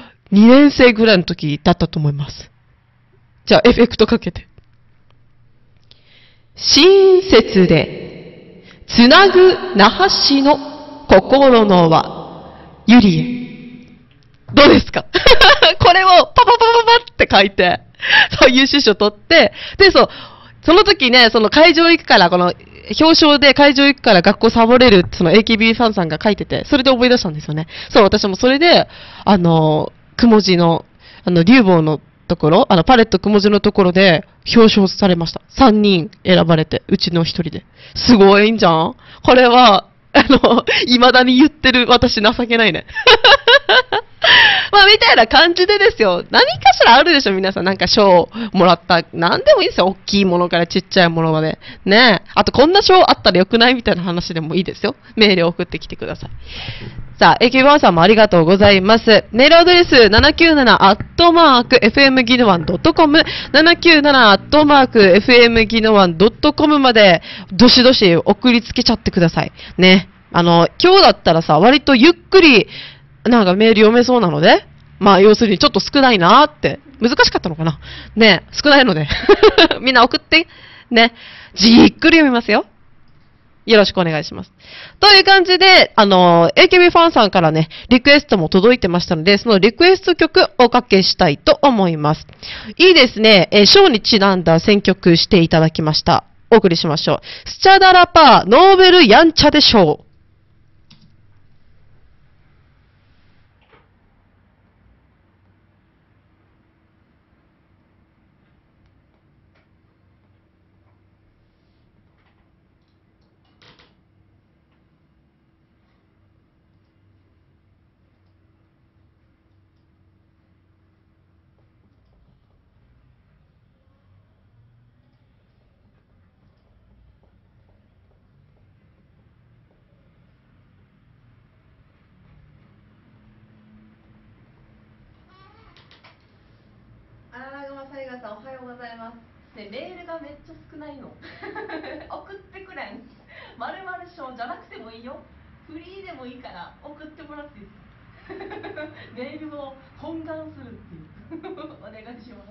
2年生ぐらいの時だったと思います。じゃあエフェクトかけて。親切でつなぐ那覇市の心の輪、ゆりえ。どうですか？これをパパパパパって書いて、そう優秀賞取って、で、その時ね、会場行くから、表彰で会場行くから学校サボれるってAKB ファンさんが書いてて、それで思い出したんですよね。そう、私もそれで、くも字の、竜棒のところ、パレットくも字のところで表彰されました。3人選ばれて、うちの1人で。すごいんじゃん？これは、未だに言ってる私情けないね。まあ、みたいな感じでですよ。何かしらあるでしょ、皆さん。なんか賞もらった。何でもいいですよ。大きいものからちっちゃいものまで。ねえ。あと、こんな賞あったらよくないみたいな話でもいいですよ。メールを送ってきてください。 さあ、AKB1 さんもありがとうございます。メールアドレス、797-fm ギノワン .com、797-fm ギノワン .com まで、どしどし送りつけちゃってください。ね。今日だったらさ、割とゆっくり、なんかメール読めそうなので、まあ、要するにちょっと少ないなーって。難しかったのかなね、少ないので。みんな送って、ね。じっくり読みますよ。よろしくお願いします。という感じで、AKB ファンさんからね、リクエストも届いてましたので、そのリクエスト曲おかけしたいと思います。いいですね。ショーにちなんだ選曲していただきました。お送りしましょう。スチャダラパー、ノーベルやんちゃでしょう。荒川さやさんおはようございます。ね、メールがめっちゃ少ないの。送ってくれん。まるまる賞じゃなくてもいいよ。フリーでもいいから送ってもらっていいですか。メールを懇願するっていう。お願いします。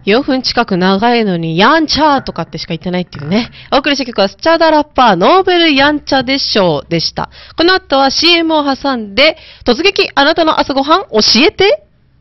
4分近く長いのに、やんちゃーとかってしか言ってないっていうね。お送りした曲は、スチャダラッパー、ノーベルやんちゃでしょうでした。この後は CM を挟んで、突撃、あなたの朝ごはん教えて。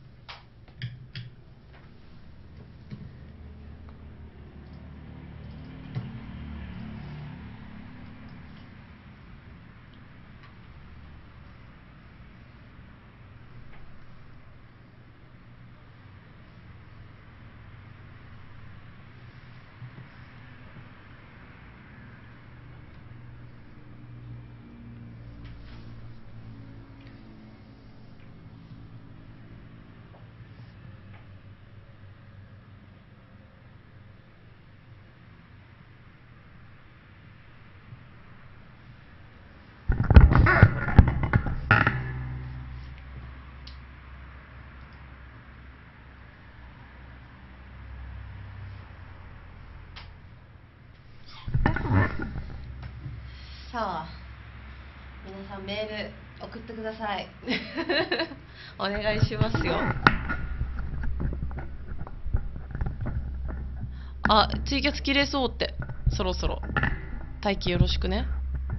さあ、皆さんメール送ってください。お願いしますよ。あ、ツイキャス切れそうって、そろそろ。待機よろしくね。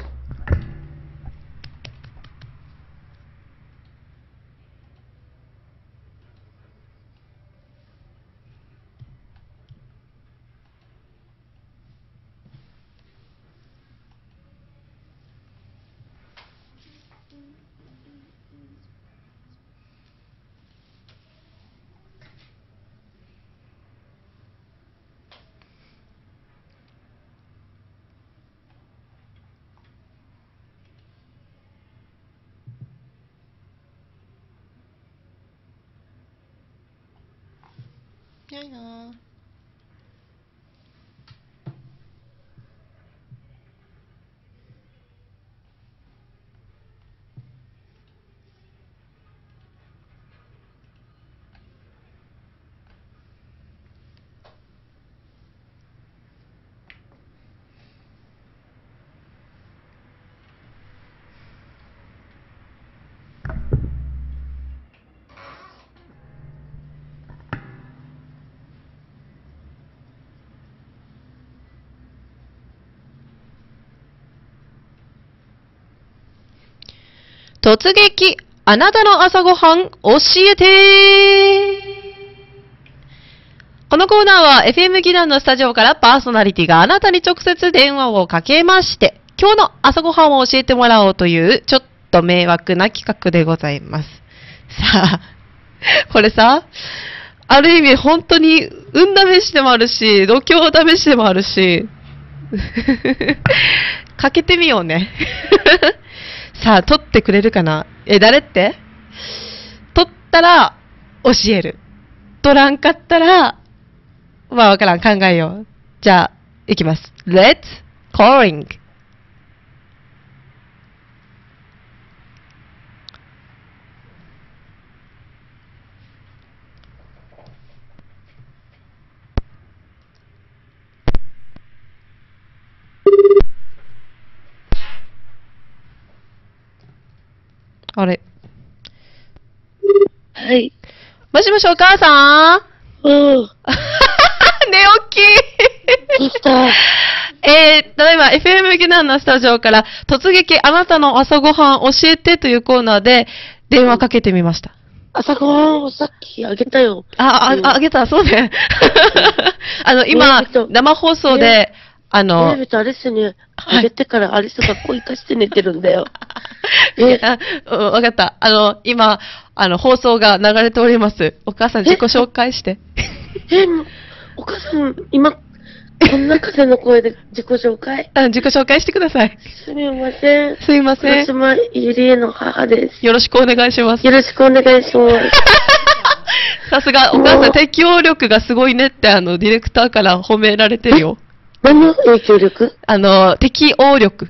早いなぁ。突撃、あなたの朝ごはん教えて。このコーナーは FM ギランのスタジオからパーソナリティがあなたに直接電話をかけまして、今日の朝ごはんを教えてもらおうというちょっと迷惑な企画でございます。さあ、これさ、ある意味本当に運試しでもあるし、度胸試しでもあるし、かけてみようね。さあ、取ってくれるかな？誰って？取ったら教える。取らんかったら、まあわからん、考えよう。じゃあ、いきます。Let's calling. あれ。 はい。 もしもしお母さんうん。 寝起きどうしたただいま FM ギナンのスタジオから突撃あなたの朝ごはん教えてというコーナーで電話かけてみました。 朝ごはんをさっきあげたよ。 あげた、そうね。今、生放送で、 テレビとアリスにあげてからアリスが声貸して寝てるんだよ。 わかった。今、放送が流れております。お母さん自己紹介して。 お母さん、今、こんな風の声で自己紹介自己紹介してください。 すみません。 すいません。 広島ゆりえの母です。 よろしくお願いします。 よろしくお願いします。 さすが、お母さん適応力がすごいねって、ディレクターから褒められてるよ。 何の影響力適応力。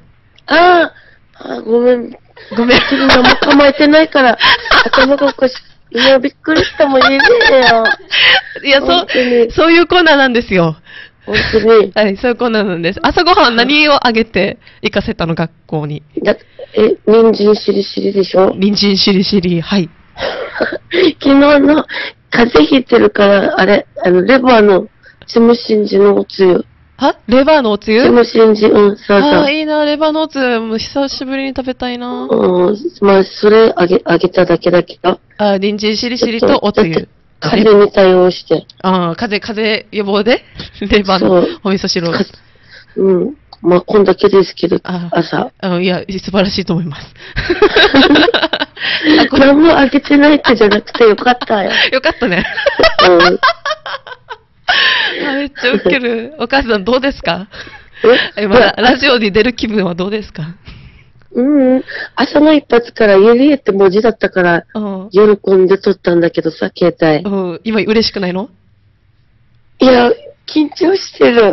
ごめん。 ごめん。 何も構えてないから、頭がおかしい。今びっくりしたもん言えねえよ。 いや、そういうコーナーなんですよ。 本当に。 はい、そういうコーナーなんです。朝ごはん何をあげて行かせたの、学校に。 人参しりしりでしょ？ 人参しりしり、はい。 昨日の風邪ひいてるから、あれ、レバーの、チムシンジのおつゆ。 あ、レバーのおつチゆ？ ムシンジ、うん、そうああ、 そいいな、レバーのおつゆ。もう久しぶりに食べたいな。 う。うん、まあ、それあげただけだけど。 あ、人参しりしりちょっと、 とおつゆ。 風邪に対応して。 ああ、風邪予防でレバーのそう。 お味噌汁を。 うん。まあ、こんだけですけど、 あ朝。 いや、素晴らしいと思います。あ、 何もあげてないってじゃなくてよかったよ。 よかったね。 うん。 あ、めっちゃウケる。お母さんどうですか？ え今、ラジオに出る気分はどうですか？ うん。朝の一発からゆりえって文字だったから、 うん。 喜んで撮ったんだけどさ、携帯。 うん、今嬉しくないの？ いや、緊張してる。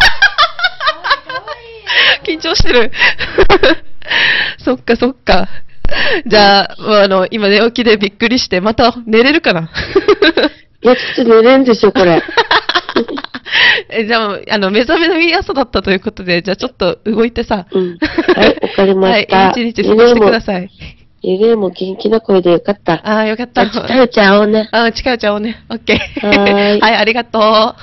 緊張してる。そっかそっか。じゃあ、今寝起きでびっくりして、また寝れるかな？ いや、ちょっと寝れんでしょ、これ。 じゃあ、目覚めのいい朝だったということで、じゃあちょっと動いてさ。 うん。はい、わかりました。 はい、一日過ごしてください。 ゆりえも元気な声でよかった。 ああ、よかった。 じゃあ、近いうち会おうね。 近いうち会おうね。オッケー。 はーいはい、ありがとう。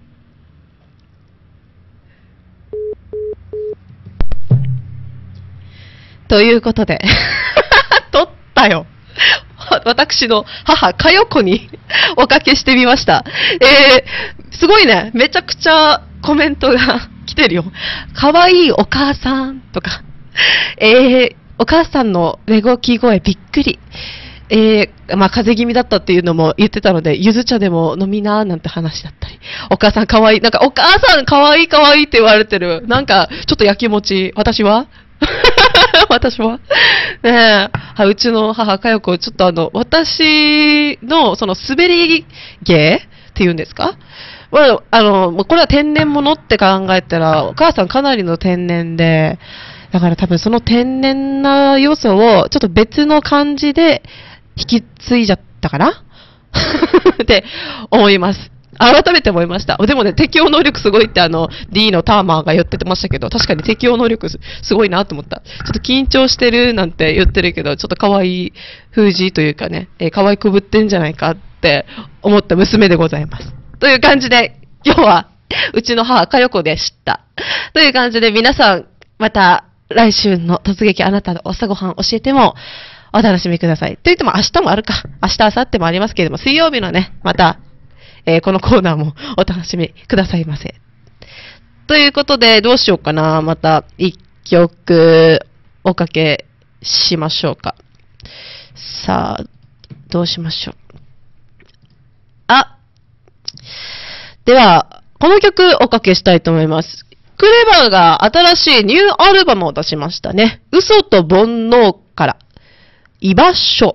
ということで、撮ったよ。私の母、かよこにおかけしてみました。すごいね。めちゃくちゃコメントが来てるよ。かわいいお母さんとか。お母さんの寝ごき声びっくり。まあ、風邪気味だったっていうのも言ってたので、ゆず茶でも飲みなーなんて話だったり。お母さんかわいい。なんか、お母さんかわいいかわいいって言われてる。なんか、ちょっとやきもち。私は私はねえ、うちの母、かよこ、ちょっと私の、その、滑り芸っていうんですか？まあ、もうこれは天然物って考えたら、お母さんかなりの天然で、だから多分その天然な要素を、ちょっと別の感じで引き継いじゃったかなって思います。改めて思いました。でもね、適応能力すごいってD のターマーが言ってましたけど、確かに適応能力すごいなと思った。ちょっと緊張してるなんて言ってるけど、ちょっと可愛い封じというかね、可愛くぶってんじゃないかって思った娘でございます。という感じで、今日は、うちの母、かよこでした。という感じで、皆さん、また、来週の突撃あなたの朝ごはん教えても、お楽しみください。と言っても明日もあるか。明日、明後日もありますけれども、水曜日のね、また、このコーナーもお楽しみくださいませ。ということで、どうしようかな。また、一曲、おかけしましょうか。さあ、どうしましょう。では、この曲おかけしたいと思います。クレバーが新しいニューアルバムを出しましたね。嘘と煩悩から、居場所。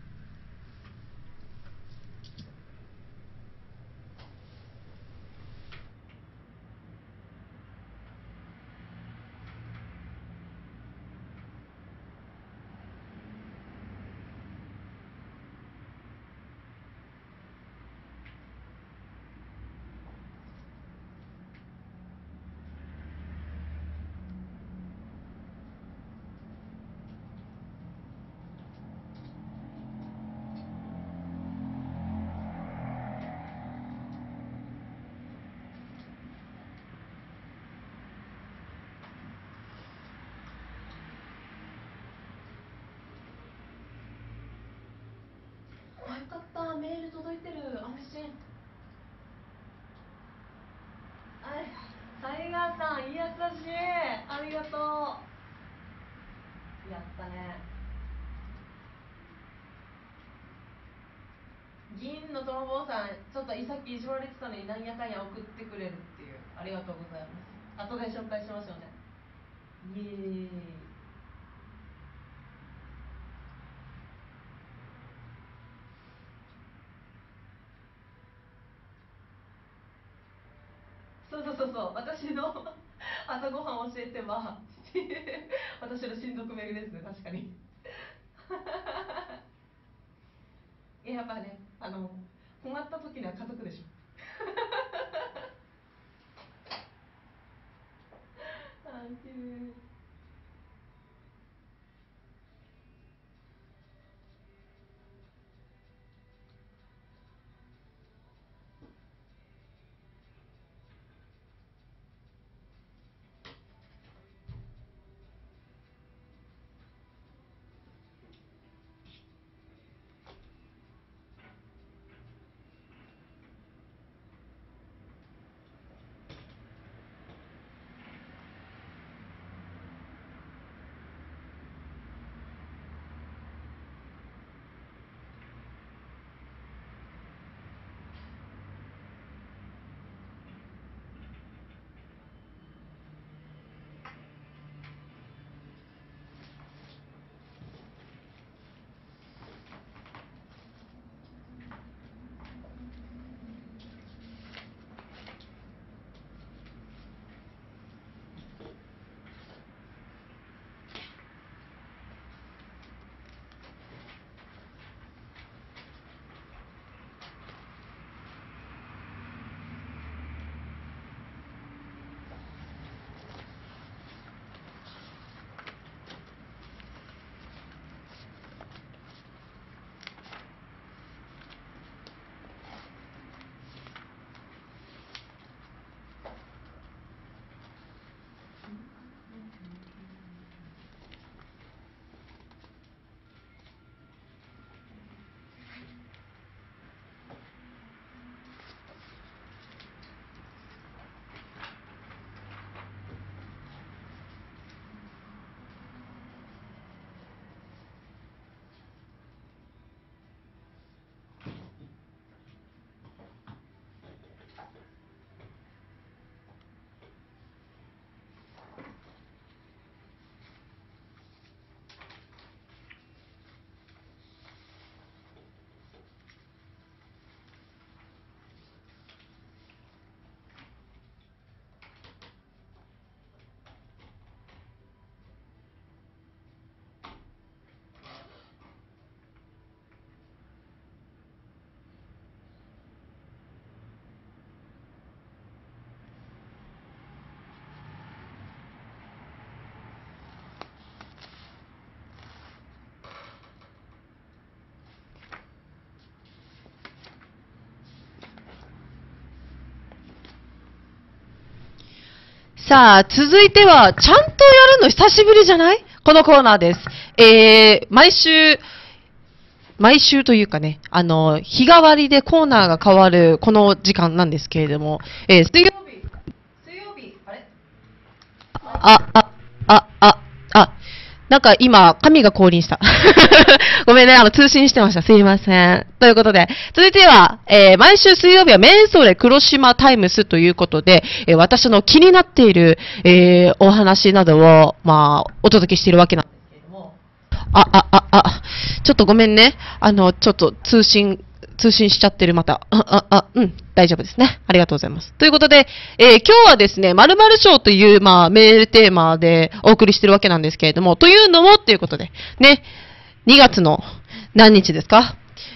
よかった、メール届いてる、安心。タイガーさん、優しい。ありがとう。やったね。銀の泥棒さん、ちょっとさっき意地悪れてたのになんやかんや送ってくれるっていう。ありがとうございます。後で紹介しましょうね。イエーイ。そう、私の朝ごはん教えては私の親族巡りですね、確かにやっぱね、困った時には家族でしょあー、きれい。 さあ、続いては、ちゃんとやるの久しぶりじゃない？このコーナーです。毎週というかね、日替わりでコーナーが変わるこの時間なんですけれども、水曜日、あれ？なんか今、紙が降臨した。ごめんね、通信してました。すいません。ということで、続いては、毎週水曜日はメンソーレ黒島タイムスということで、私の気になっている、お話などを、まあ、お届けしているわけなんですけれども。ちょっとごめんね。ちょっと通信しちゃってる、また。大丈夫ですね。ありがとうございます。ということで、今日はですね、〇〇賞という、まあ、メールテーマでお送りしてるわけなんですけれども、というのも、ということで、ね、2月の何日ですか？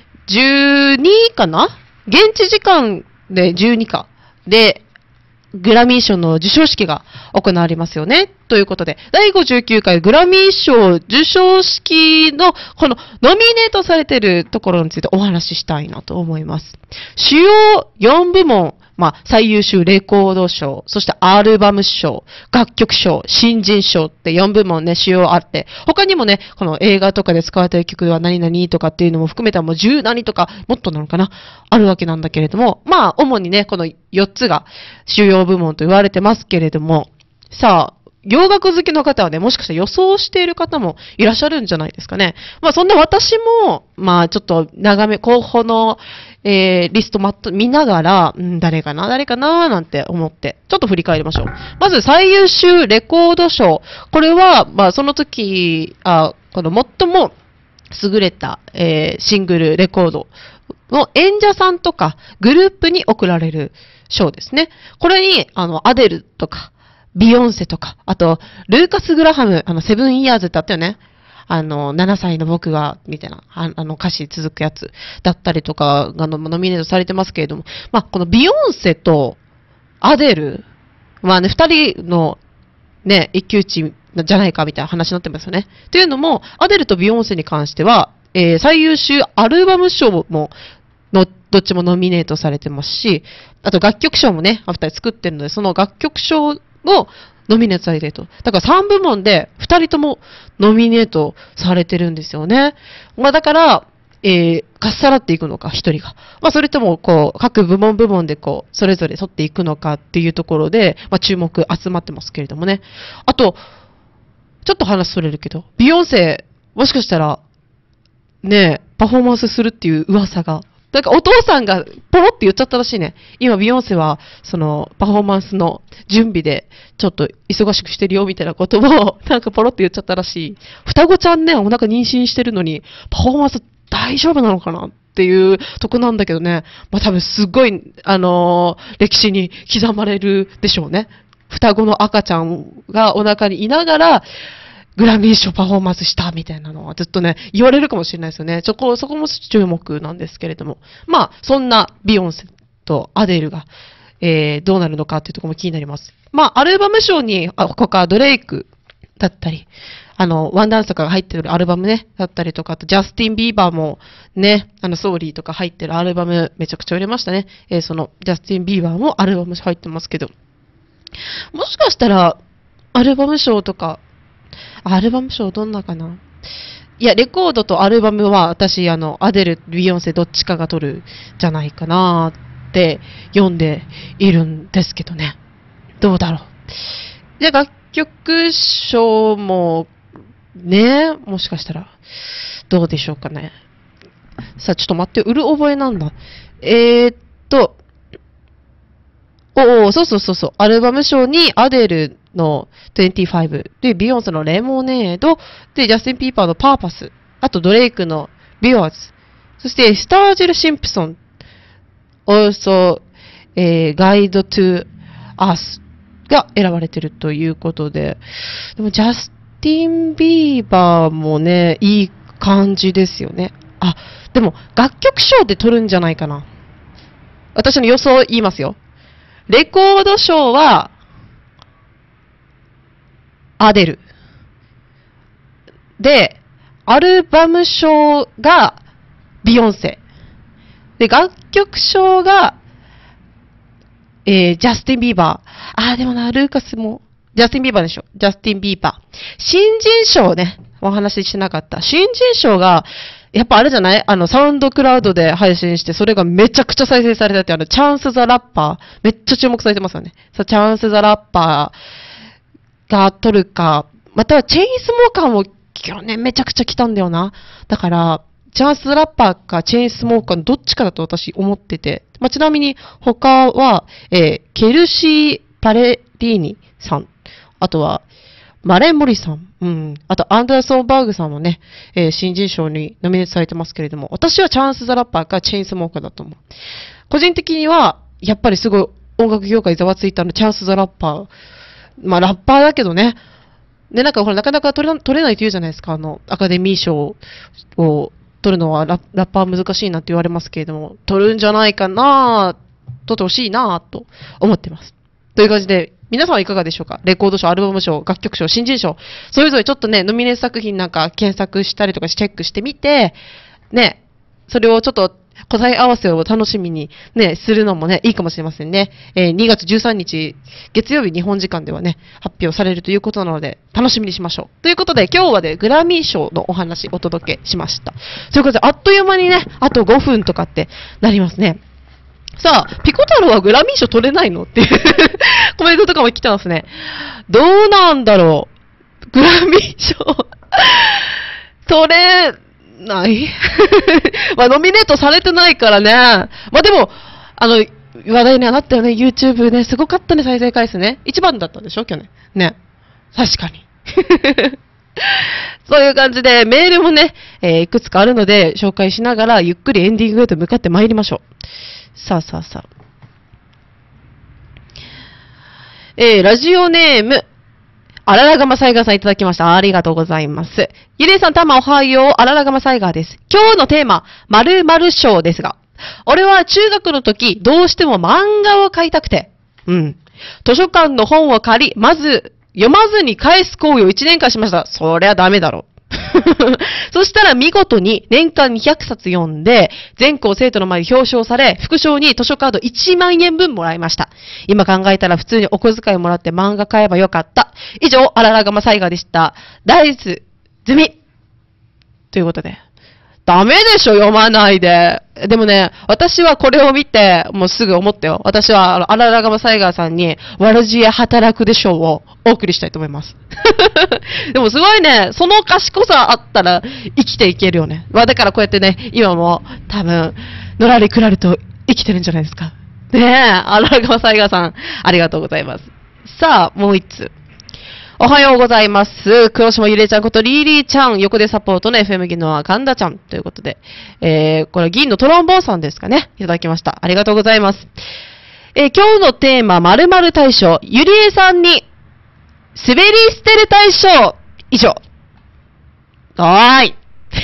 12 かな？現地時間で12か。で、グラミー賞の授賞式が行われますよね。ということで、第59回グラミー賞授賞式のこのノミネートされているところについてお話ししたいなと思います。主要4部門、まあ、最優秀レコード賞、そしてアルバム賞、楽曲賞、新人賞って4部門ね、主要あって、他にもね、この映画とかで使われている曲は何々とかっていうのも含めたもう10何とか、もっとなのかな、あるわけなんだけれども、まあ、主にね、この4つが主要部門と言われてますけれども、さあ、洋楽好きの方はね、もしかしたら予想している方もいらっしゃるんじゃないですかね。まあ、そんな私も、まあ、ちょっと長め、候補の、リスト見ながら、誰かななんて思って、ちょっと振り返りましょう。まず、最優秀レコード賞。これは、まあ、その時、この最も優れた、シングル、レコードの演者さんとか、グループに贈られる賞ですね。これに、アデルとか、ビヨンセとか、あと、ルーカス・グラハム、セブンイヤーズってあったよね。7歳の僕が、みたいな、歌詞続くやつだったりとかがノミネートされてますけれども、まあ、このビヨンセとアデル、まあね、二人のね、一騎打ちじゃないかみたいな話になってますよね。というのも、アデルとビヨンセに関しては、最優秀アルバム賞も、どっちもノミネートされてますし、あと楽曲賞もね、二人作ってるので、その楽曲賞をノミネートされていると。だから3部門で2人ともノミネートされてるんですよね。まあだから、かっさらっていくのか、1人が。まあそれとも、こう、各部門でこう、それぞれ取っていくのかっていうところで、まあ注目集まってますけれどもね。あと、ちょっと話それるけど、ビヨンセ、もしかしたら、ね、パフォーマンスするっていう噂が、なんかお父さんがポロって言っちゃったらしいね。今、ビヨンセは、その、パフォーマンスの準備で、ちょっと忙しくしてるよ、みたいなことを、なんかポロって言っちゃったらしい。双子ちゃんね、お腹妊娠してるのに、パフォーマンス大丈夫なのかなっていうとこなんだけどね。まあ多分すっごい、歴史に刻まれるでしょうね。双子の赤ちゃんがお腹にいながら、グラミー賞パフォーマンスしたみたいなのはずっとね、言われるかもしれないですよね。そこも注目なんですけれども。まあ、そんなビヨンセとアデルが、どうなるのかっていうところも気になります。まあ、アルバム賞に、他ドレイクだったり、ワンダンスとかが入ってるアルバムね、だったりとか、あとジャスティン・ビーバーもね、ソーリーとか入ってるアルバムめちゃくちゃ売れましたね。その、ジャスティン・ビーバーもアルバム入ってますけど。もしかしたら、アルバム賞とか、アルバム賞どんなかないや、レコードとアルバムは私、アデル、ビヨンセどっちかが取るじゃないかなって読んでいるんですけどね。どうだろう。じゃあ楽曲賞も、ね、もしかしたら、どうでしょうかね。さあ、ちょっと待って、うる覚えなんだ。そう。アルバム賞にアデルの25、で、ビヨンセのレモネード、で、ジャスティン・ピーパーのパーパス、あとドレイクのビワーズ、そしてスタージェル・シンプソン、also、Guide to Us が選ばれているということで、でもジャスティン・ビーバーもね、いい感じですよね。あ、でも楽曲賞で取るんじゃないかな。私の予想言いますよ。レコード賞は、アデル。で、アルバム賞が、ビヨンセ。で、楽曲賞が、ジャスティン・ビーバー。でもな、ルーカスもジャスティン・ビーバーでしょ。ジャスティン・ビーバー。新人賞ね、お話ししてなかった。新人賞が、やっぱあれじゃないサウンドクラウドで配信して、それがめちゃくちゃ再生されたって、チャンス・ザ・ラッパー。めっちゃ注目されてますよね。そう、チャンス・ザ・ラッパーが取るか、またはチェインスモーカーも去年めちゃくちゃ来たんだよな。だから、チャンス・ザ・ラッパーかチェインスモーカーのどっちかだと私思ってて。まあ、ちなみに他は、ケルシー・パレリーニさん。あとは、マレン・モリさん。うん。あと、アンダーソン・バーグさんもね、新人賞にノミネートされてますけれども、私はチャンス・ザ・ラッパーかチェインスモーカーだと思う。個人的には、やっぱりすごい音楽業界ざわついたのチャンス・ザ・ラッパー。まあ、ラッパーだけどね。で、なんかほら、なかなか取れないって言うじゃないですか。アカデミー賞を取るのはラッパー難しいなって言われますけれども、取るんじゃないかな取ってほしいなと思ってます。という感じで、皆さんはいかがでしょうか？レコード賞、アルバム賞、楽曲賞、新人賞、それぞれちょっとね、ノミネート作品なんか検索したりとかチェックしてみて、ね、それをちょっと答え合わせを楽しみにね、するのもね、いいかもしれませんね。2月13日、月曜日日本時間ではね、発表されるということなので、楽しみにしましょう。ということで、今日はね、グラミー賞のお話お届けしました。ということで、あっという間にね、あと5分とかってなりますね。さあ、ピコ太郎はグラミー賞取れないのっていうコメントとかも来てますね。どうなんだろう。グラミー賞取れないまあ、ノミネートされてないからね。まあ、でも、話題にはなったよね。YouTube ね。すごかったね、再生回数ね。一番だったでしょ、去年。ね。確かに。そういう感じで、メールもね、いくつかあるので、紹介しながら、ゆっくりエンディングへと向かって参りましょう。さあさあさあ。ラジオネーム、あららがまサイガーさんいただきました。ありがとうございます。ゆりえさん、たまおはよう。あららがまサイガーです。今日のテーマ、〇〇賞ですが、俺は中学の時、どうしても漫画を買いたくて、図書館の本を借り、まず、読まずに返す行為を1年間しました。そりゃダメだろ。そしたら見事に年間200冊読んで、全校生徒の前で表彰され、副賞に図書カード1万円分もらいました。今考えたら普通にお小遣いもらって漫画買えばよかった。以上、あららがまサイガーでした。ダイス済みということで。ダメでしょ、読まないで。でもね、私はこれを見て、もうすぐ思ったよ。私は、あららがまサイガーさんに、わらじや働くでしょうをお送りしたいと思います。でもすごいね、その賢さあったら生きていけるよね。まあだからこうやってね、今も多分、のらりくらりと生きてるんじゃないですか。ねえ、あららがまサイガーさん、ありがとうございます。さあ、もう一つ。おはようございます。黒島ゆれちゃんことリーリーちゃん、横でサポートの FM 銀の神田ちゃんということで、これ銀のトロンボーンさんですかね。いただきました。ありがとうございます。今日のテーマ、〇〇大賞、ゆりえさんに、滑り捨てる大賞、以上。はーい。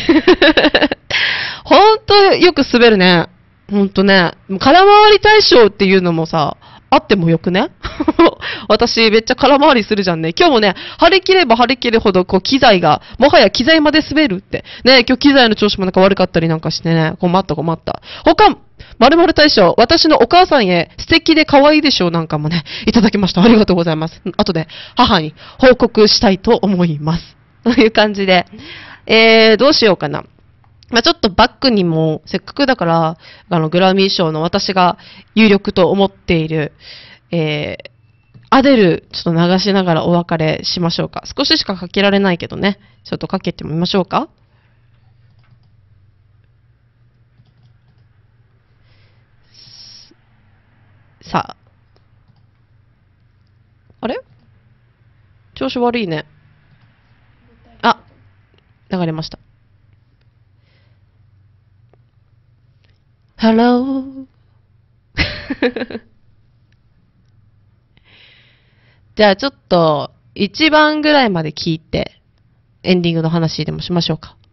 ほんとよく滑るね。ほんとね。空回り大賞っていうのもさ、あってもよくね私めっちゃ空回りするじゃんね。今日もね、張り切れば張り切るほど、こう、機材が、もはや機材まで滑るって。ね、今日機材の調子もなんか悪かったりなんかしてね、困った困った。他、〇〇大賞、私のお母さんへ素敵で可愛いでしょうなんかもね、いただきました。ありがとうございます。後で母に報告したいと思います。という感じで、どうしようかな。まあ、ちょっとバックにも、せっかくだから、グラミー賞の私が有力と思っている、アデル、ちょっと流しながらお別れしましょうか。少ししかかけられないけどね。ちょっとかけてみましょうか。さあ。あれ調子悪いね。あ、流れました。Hello じゃあちょっと、1番ぐらいまで聞いて、エンディングの話でもしましょうか。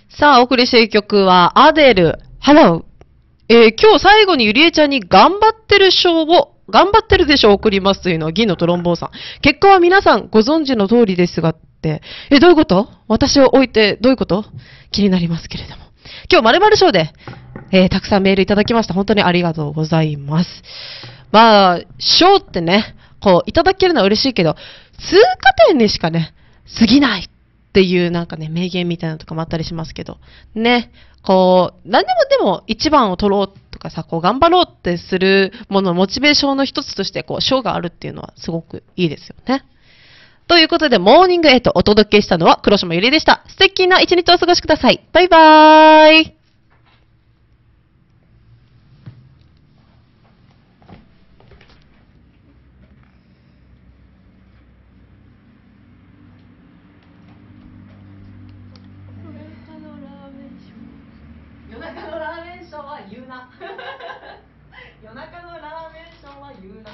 さあ、お送りしている曲は、アデル、Hello。今日最後にゆりえちゃんに頑張ってる賞を、頑張ってるでしょを送りますというのは銀のトロンボーンさん。結果は皆さんご存知の通りですがって、どういうこと私を置いてどういうこと気になりますけれども。今日〇〇賞で、たくさんメールいただきました。本当にありがとうございます。まあ、賞ってね、こう、いただけるのは嬉しいけど、通過点にしかね、過ぎないっていうなんかね、名言みたいなのとかもあったりしますけど、ね、こう、何でも一番を取ろうとかさ、こう、頑張ろうってするもののモチベーションの一つとして、こう、賞があるっていうのはすごくいいですよね。ということで、モーニング8お届けしたのは黒島ゆりでした。素敵な一日をお過ごしください。バイバーイ。 夜中のラーメンショーは言うな。夜中のラーメンショーは言うな。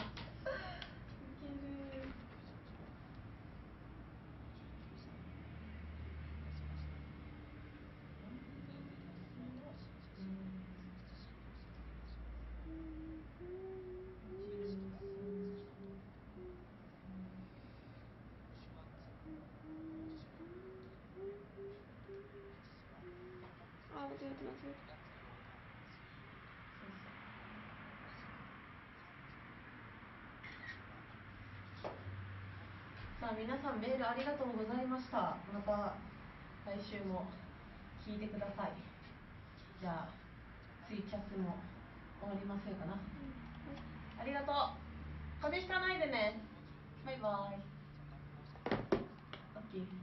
さあ皆さんメールありがとうございました。また来週も聞いてください。じゃあツイキャスも終わりませんかな。ありがとう。風邪ひかないでね。バイバイ。オッケー。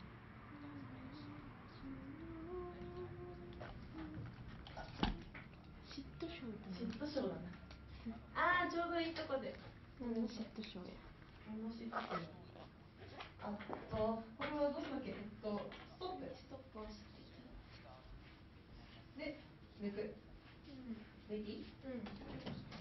嫉妬症だな。ああちょうどいいとこで。嫉妬症や。嫉妬症。あとこれはどうするわけ？ストップ。ストップをしてで抜く。レディー？